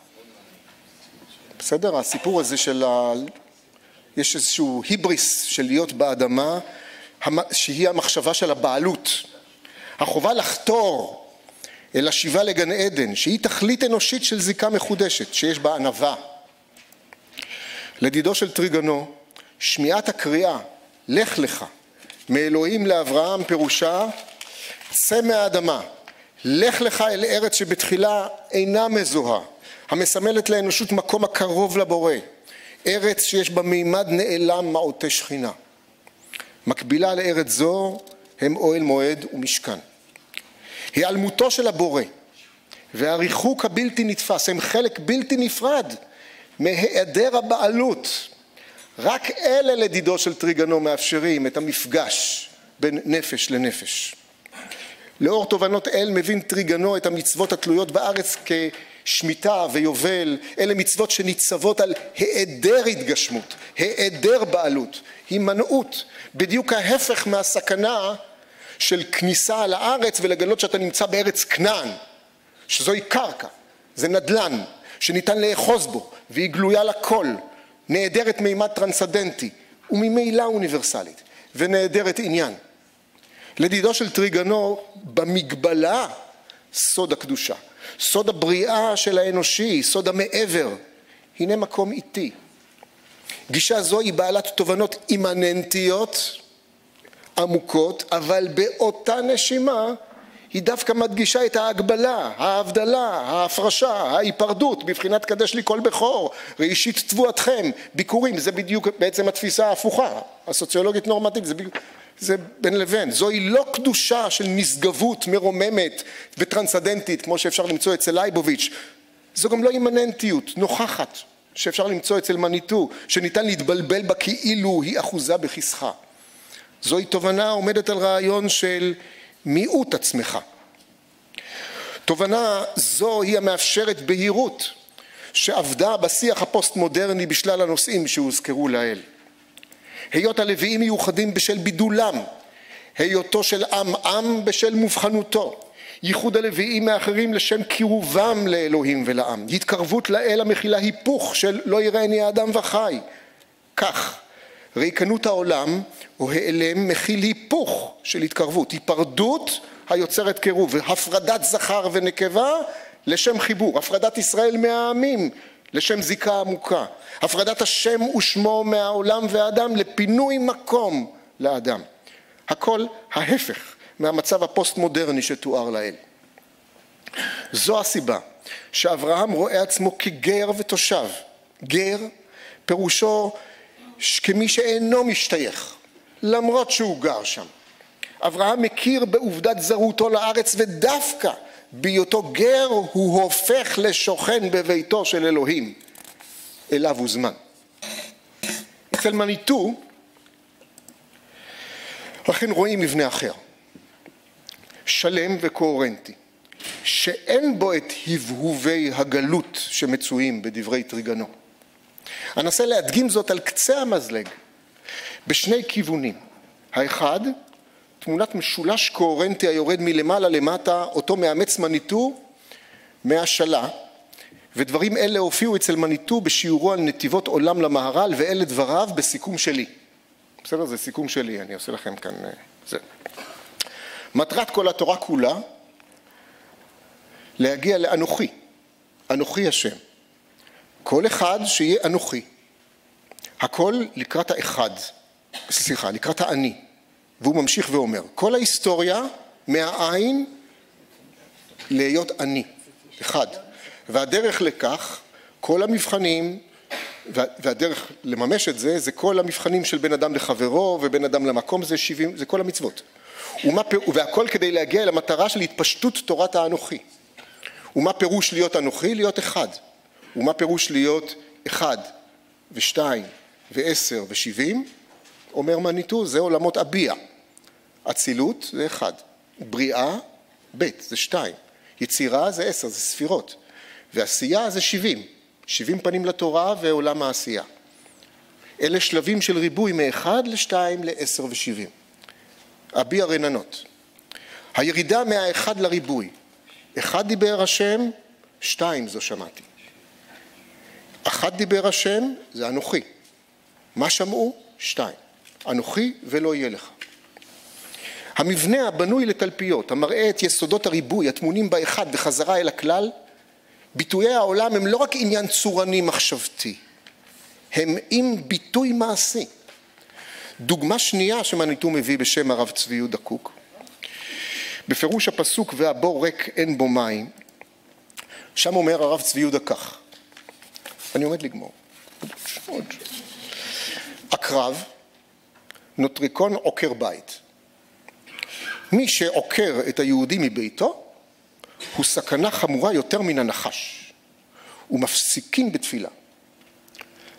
בסדר? הסיפור הזה יש איזשהו היבריס של להיות באדמה, שהיא המחשבה של הבעלות. החובה לחתור אל השיבה לגן עדן, שהיא תכלית אנושית של זיקה מחודשת, שיש בה ענווה. לדידו של טריגנו, שמיעת הקריאה, לך לך, מאלוהים לאברהם פירושה, צא מהאדמה, לך לך אל ארץ שבתחילה אינה מזוהה, המסמלת לאנושות מקום הקרוב לבורא, ארץ שיש בה מימד נעלם מעוטי שכינה. מקבילה לארץ זו הם אוהל מועד ומשכן. היעלמותו של הבורא והריחוק הבלתי נתפס הם חלק בלתי נפרד מהיעדר הבעלות. רק אלה לדידו של טריגנו מאפשרים את המפגש בין נפש לנפש. לאור תובנות אל מבין טריגנו את המצוות התלויות בארץ כשמיטה ויובל, אלה מצוות שניצבות על היעדר התגשמות, היעדר בעלות, הימנעות, בדיוק ההפך מהסכנה של כניסה לארץ ולגלות שאתה נמצא בארץ כנען, שזוהי קרקע, זה נדל"ן, שניתן לאחוז בו, והיא גלויה לכל, נעדרת מימד טרנסדנטי, וממילא אוניברסלית, ונעדרת עניין. לדידו של טריגנו במגבלה סוד הקדושה, סוד הבריאה של האנושי, סוד המעבר, הנה מקום איתי. גישה זו היא בעלת תובנות אימננטיות, עמוקות, אבל באותה נשימה היא דווקא מדגישה את ההגבלה, ההבדלה, ההפרשה, ההיפרדות, בבחינת קדש לי כל בכור, ראשית תבואתכם, ביקורים, זה בדיוק בעצם התפיסה ההפוכה, הסוציולוגית נורמטיבית, זה בין לבין. זוהי לא קדושה של נשגבות מרוממת וטרנסדנטית, כמו שאפשר למצוא אצל לייבוביץ', זו גם לא אימננטיות, נוכחת, שאפשר למצוא אצל מניטו, שניתן להתבלבל בה כאילו היא אחוזה בכיסך. זוהי תובנה עומדת על רעיון של מיעוט עצמך. תובנה זו היא המאפשרת בהירות שעבדה בשיח הפוסט-מודרני בשלל הנושאים שהוזכרו לאל. היות הלוויים מיוחדים בשל בידולם, היותו של עם בשל מובחנותו, ייחוד הלוויים מאחרים לשם קירובם לאלוהים ולעם, התקרבות לאל המכילה היפוך של לא יראני האדם וחי. כך, ריקנות העולם או העלם מכיל היפוך של התקרבות, היפרדות היוצרת קירוב, והפרדת זכר ונקבה לשם חיבור, הפרדת ישראל מהעמים לשם זיקה עמוקה, הפרדת השם ושמו מהעולם והאדם לפינוי מקום לאדם. הכל ההפך מהמצב הפוסט-מודרני שתואר לאל. זו הסיבה שאברהם רואה עצמו כגר ותושב. גר פירושו כמי שאינו משתייך, למרות שהוא גר שם. אברהם מכיר בעובדת זרותו לארץ, ודווקא בהיותו גר הוא הופך לשוכן בביתו של אלוהים, אליו הוזמן. אצל מניטו, לכן רואים מבנה אחר, שלם וקוהרנטי, שאין בו את הבהובי הגלות שמצויים בדברי טריגנו. אנסה להדגים זאת על קצה המזלג, בשני כיוונים. האחד, תמונת משולש קוהרנטי היורד מלמעלה למטה, אותו מאמץ מניטו מהשלה, ודברים אלה הופיעו אצל מניטו בשיעורו על נתיבות עולם למהר"ל, ואלה דבריו בסיכום שלי. בסדר, זה סיכום שלי, אני עושה לכם כאן זה. מטרת כל התורה כולה, להגיע לאנוכי, אנוכי השם. כל אחד שיהיה אנוכי. הכל לקראת האחד, לקראת האני. והוא ממשיך ואומר, כל ההיסטוריה מהעין להיות אני, אחד. והדרך לכך, כל המבחנים, והדרך לממש את זה, זה כל המבחנים של בן אדם לחברו ובין אדם למקום, זה כל המצוות. והכל כדי להגיע למטרה של התפשטות תורת האנוכי. ומה פירוש להיות אנוכי? להיות אחד. ומה פירוש להיות אחד ושתיים ועשר ושבעים? אומר מניטו, זה עולמות אביה. אצילות זה אחד. בריאה, בית, זה שתיים. יצירה זה 10, זה ספירות. ועשייה זה 70. 70 פנים לתורה ועולם העשייה. אלה שלבים של ריבוי מ-1 ל-2 ל-10 ו-70. אביה רננות. הירידה מה-1 לריבוי. 1 דיבר השם, 2 זו שמעתי. 1 דיבר השם, זה אנוכי. מה שמעו? 2. אנוכי ולא יהיה לך. המבנה הבנוי לתלפיות, המראה את יסודות הריבוי, הטמונים באחד בחזרה אל הכלל, ביטויי העולם הם לא רק עניין צורני מחשבתי, הם עם ביטוי מעשי. דוגמה שנייה שמניטו מביא בשם הרב צבי יהודה קוק, בפירוש הפסוק והבור ריק אין בו מים, שם אומר הרב צבי יהודה כך, אני עומד לגמור, עוד. הקרב, נוטריקון עוקר בית. מי שעוקר את היהודי מביתו, הוא סכנה חמורה יותר מן הנחש. ומפסיקים בתפילה.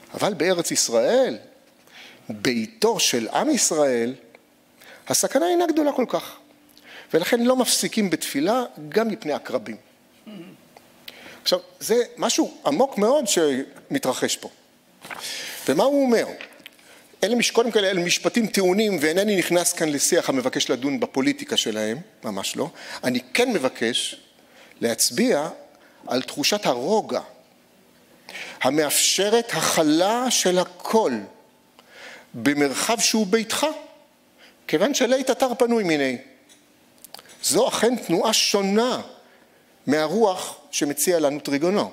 אבל בארץ ישראל, ביתו של עם ישראל, הסכנה אינה גדולה כל כך. ולכן לא מפסיקים בתפילה גם מפני הקרבים. עכשיו, זה משהו עמוק מאוד שמתרחש פה. ומה הוא אומר? קודם כל, אלה משפטים טעונים, ואינני נכנס כאן לשיח המבקש לדון בפוליטיקה שלהם, ממש לא. אני כן מבקש להצביע על תחושת הרוגע, המאפשרת הכלה של הכל, במרחב שהוא ביתך, כיוון שלית אתר פנוי מיני. זו אכן תנועה שונה מהרוח שמציע לנו טריגונו.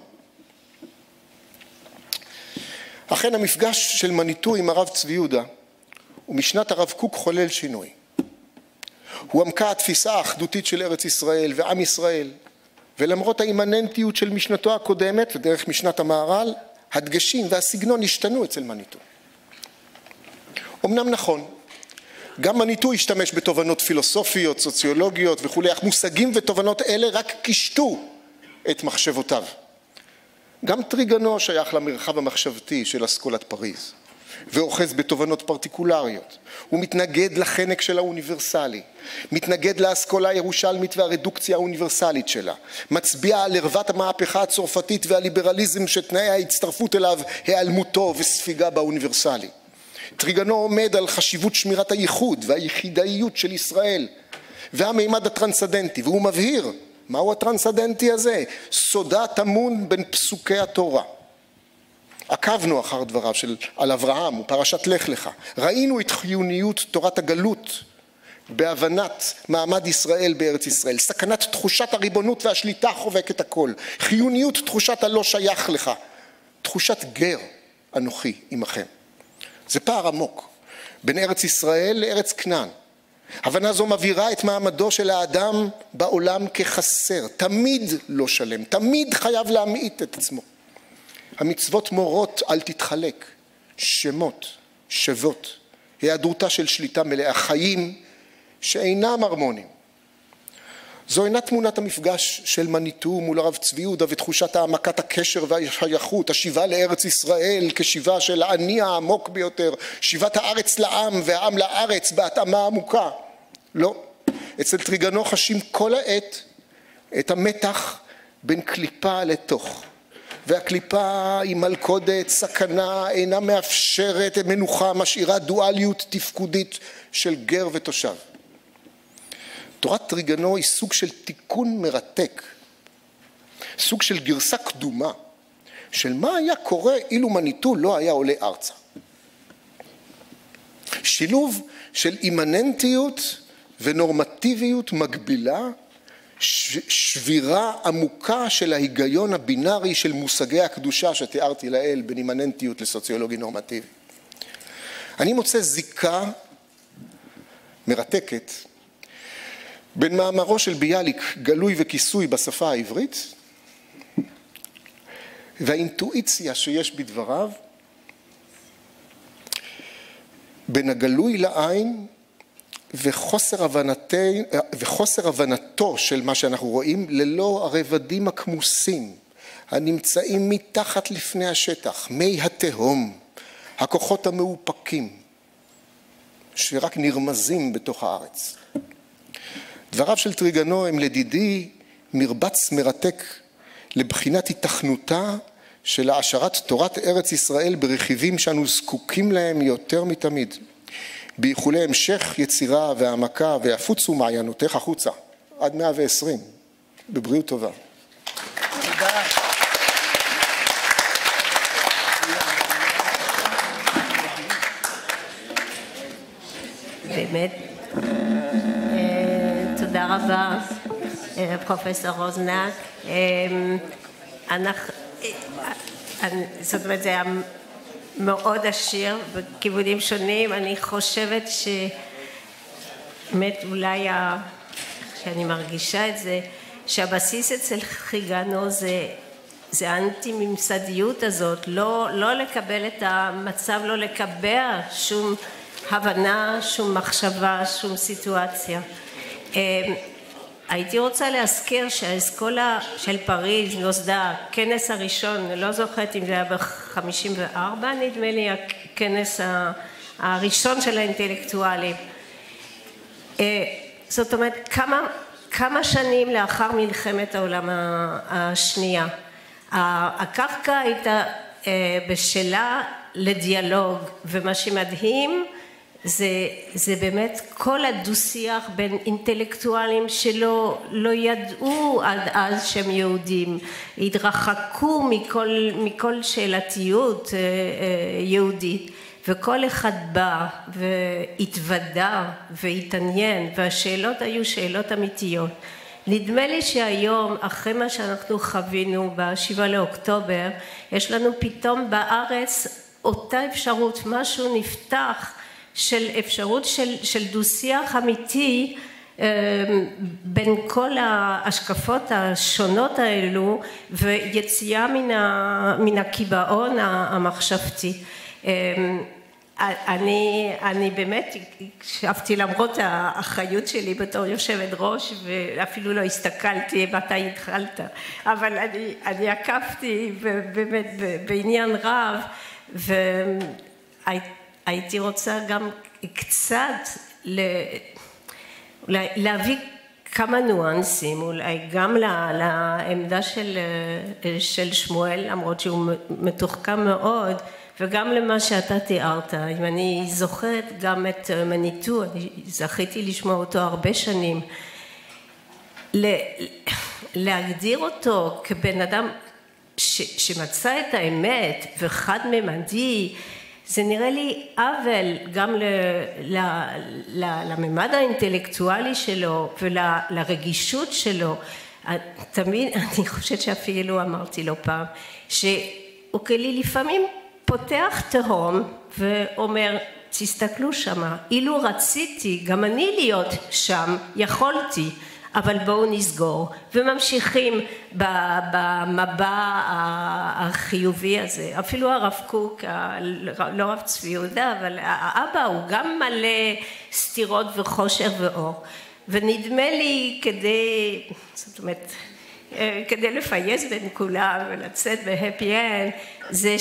אכן המפגש של מניטו עם הרב צבי יהודה ומשנת הרב קוק חולל שינוי. הוא עמקה התפיסה האחדותית של ארץ ישראל ועם ישראל, ולמרות האימננטיות של משנתו הקודמת ודרך משנת המהר"ל, הדגשים והסגנון השתנו אצל מניטו. אמנם נכון, גם מניטו השתמש בתובנות פילוסופיות, סוציולוגיות וכו', אך מושגים ותובנות אלה רק קישטו את מחשבותיו. גם טריגונו שייך למרחב המחשבתי של אסכולת פריז, ואוחז בתובנות פרטיקולריות. הוא מתנגד לחנק של האוניברסלי, מתנגד לאסכולה הירושלמית והרדוקציה האוניברסלית שלה, מצביע על ערוות המהפכה הצרפתית והליברליזם שתנאי ההצטרפות אליו העלמותו וספיגה באוניברסלי. טריגונו עומד על חשיבות שמירת הייחוד והיחידאיות של ישראל והמימד הטרנסדנטי, והוא מבהיר מהו הטרנסדנטי הזה? סודה טמון בין פסוקי התורה. עקבנו אחר דבריו על אברהם ופרשת לך לך. ראינו את חיוניות תורת הגלות בהבנת מעמד ישראל בארץ ישראל. סכנת תחושת הריבונות והשליטה חובקת הכל. חיוניות תחושת הלא שייך לך. תחושת גר אנוכי עמכם. זה פער עמוק בין ארץ ישראל לארץ כנען. הבנה זו מבהירה את מעמדו של האדם בעולם כחסר, תמיד לא שלם, תמיד חייב להמעיט את עצמו. המצוות מורות אל תתחלק, שמות, שבות, היעדרותה של שליטה מלאה, חיים שאינם הרמונים. זו אינה תמונת המפגש של מניטו מול הרב צבי יהודה ותחושת העמקת הקשר והשייכות, השיבה לארץ ישראל כשיבה של העני העמוק ביותר, שיבת הארץ לעם והעם לארץ בהתאמה עמוקה. לא, אצל טריגונו חשים כל העת את המתח בין קליפה לתוך, והקליפה היא מלכודת, סכנה, אינה מאפשרת מנוחה, משאירה דואליות תפקודית של גר ותושב. תורת טריגונו היא סוג של תיקון מרתק, סוג של גרסה קדומה, של מה היה קורה אילו מניטו לא היה עולה ארצה. שילוב של אימננטיות ונורמטיביות מגבילה, שבירה עמוקה של ההיגיון הבינארי של מושגי הקדושה שתיארתי לאל בין אימננטיות לסוציולוגי נורמטיבי. אני מוצא זיקה מרתקת בין מאמרו של ביאליק גלוי וכיסוי בשפה העברית והאינטואיציה שיש בדבריו בין הגלוי לעין וחוסר הבנתו של מה שאנחנו רואים ללא הרבדים הכמוסים הנמצאים מתחת לפני השטח, מי התהום, הכוחות המאופקים שרק נרמזים בתוך הארץ. דבריו של טריגונו הם לדידי מרבץ מרתק לבחינת התכנותה של העשרת תורת ארץ ישראל ברכיבים שאנו זקוקים להם יותר מתמיד. באיחולי המשך יצירה והעמקה ויפוצו מעיינותיך החוצה עד 120. בבריאות טובה. תודה. באמת. תודה רבה, פרופסור רוזנק. זאת אומרת, זה היה מאוד עשיר בכיוונים שונים. אני חושבת שבאמת אולי שאני מרגישה את זה, שהבסיס אצל טריגונו זה האנטי-ממסדיות הזאת, לא לקבל את המצב, לא לקבע שום הבנה, שום מחשבה, שום סיטואציה. הייתי רוצה להזכיר שהאסכולה של פריז נוסדה, הכנס הראשון, לא זוכרת אם זה היה ב-54, נדמה לי הכנס הראשון של האינטלקטואלים. זאת אומרת, כמה שנים לאחר מלחמת העולם השנייה. הקרקע הייתה בשלה לדיאלוג, ומה שמדהים זה באמת כל הדו-שיח בין אינטלקטואלים שלא ידעו עד אז שהם יהודים, התרחקו מכל שאלתיות יהודית, וכל אחד בא והתוודע והתעניין, והשאלות היו שאלות אמיתיות. נדמה לי שהיום, אחרי מה שאנחנו חווינו ב7 לאוקטובר, יש לנו פתאום בארץ אותה אפשרות, משהו נפתח של אפשרות של דו-שיח אמיתי בין כל ההשקפות השונות האלו, ויציאה מן הקיבעון המחשבתי. אני באמת הקשבתי למרות האחריות שלי בתור יושבת ראש, ואפילו לא הסתכלתי מתי התחלת, אבל אני עקבתי באמת בעניין רב, והייתי רוצה גם קצת להביא כמה ניואנסים, אולי גם לעמדה של שמואל, למרות שהוא מתוחכם מאוד, וגם למה שאתה תיארת. אם אני זוכרת גם את מניטו, אני זכיתי לשמוע אותו הרבה שנים, להגדיר אותו כבן אדם שמצא את האמת וחד ממדי, זה נראה לי עוול גם לממד האינטלקטואלי שלו ולרגישות שלו. תמיד, אני חושבת שאפילו אמרתי לו פעם, שהוא כלי לפעמים פותח תהום ואומר, תסתכלו שמה, אילו רציתי גם אני להיות שם, יכולתי, אבל בואו נסגור, וממשיכים במבע החיובי הזה. אפילו הרב קוק, לא רב צבי יהודה, אבל האבא הוא גם מלא סתירות וחושר ואור. ונדמה לי זאת אומרת, כדי לפייס בין כולם ולצאת בהפי אנד, זה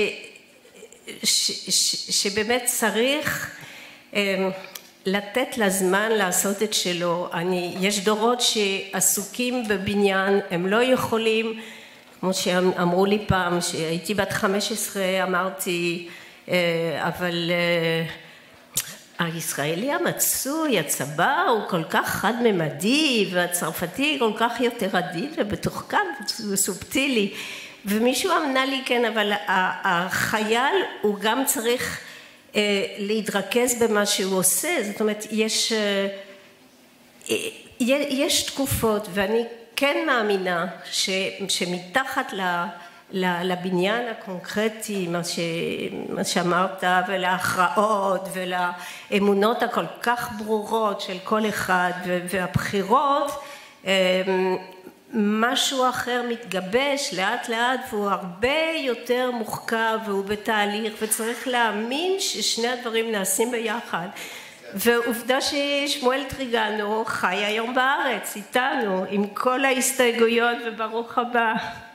שבאמת צריך לתת לזמן לעשות את שלו. יש דורות שעסוקים בבניין, הם לא יכולים, כמו שאמרו לי פעם, שהייתי בת 15, אמרתי, אבל הישראלי המצוי, הצבא הוא כל כך חד ממדי, והצרפתי כל כך יותר עדין ובתוחכם וסובטילי. ומישהו אמנה לי, כן, אבל החייל הוא גם צריך להתרכז במה שהוא עושה. זאת אומרת, יש תקופות, ואני כן מאמינה שמתחת לבניין הקונקרטי, מה שאמרת, ולהכרעות ולאמונות הכל כך ברורות של כל אחד והבחירות, משהו אחר מתגבש לאט לאט, והוא הרבה יותר מוחכם והוא בתהליך, וצריך להאמין ששני הדברים נעשים ביחד. ועובדה ששמואל טריגנו חי היום בארץ איתנו עם כל ההסתייגויות, וברוך הבא.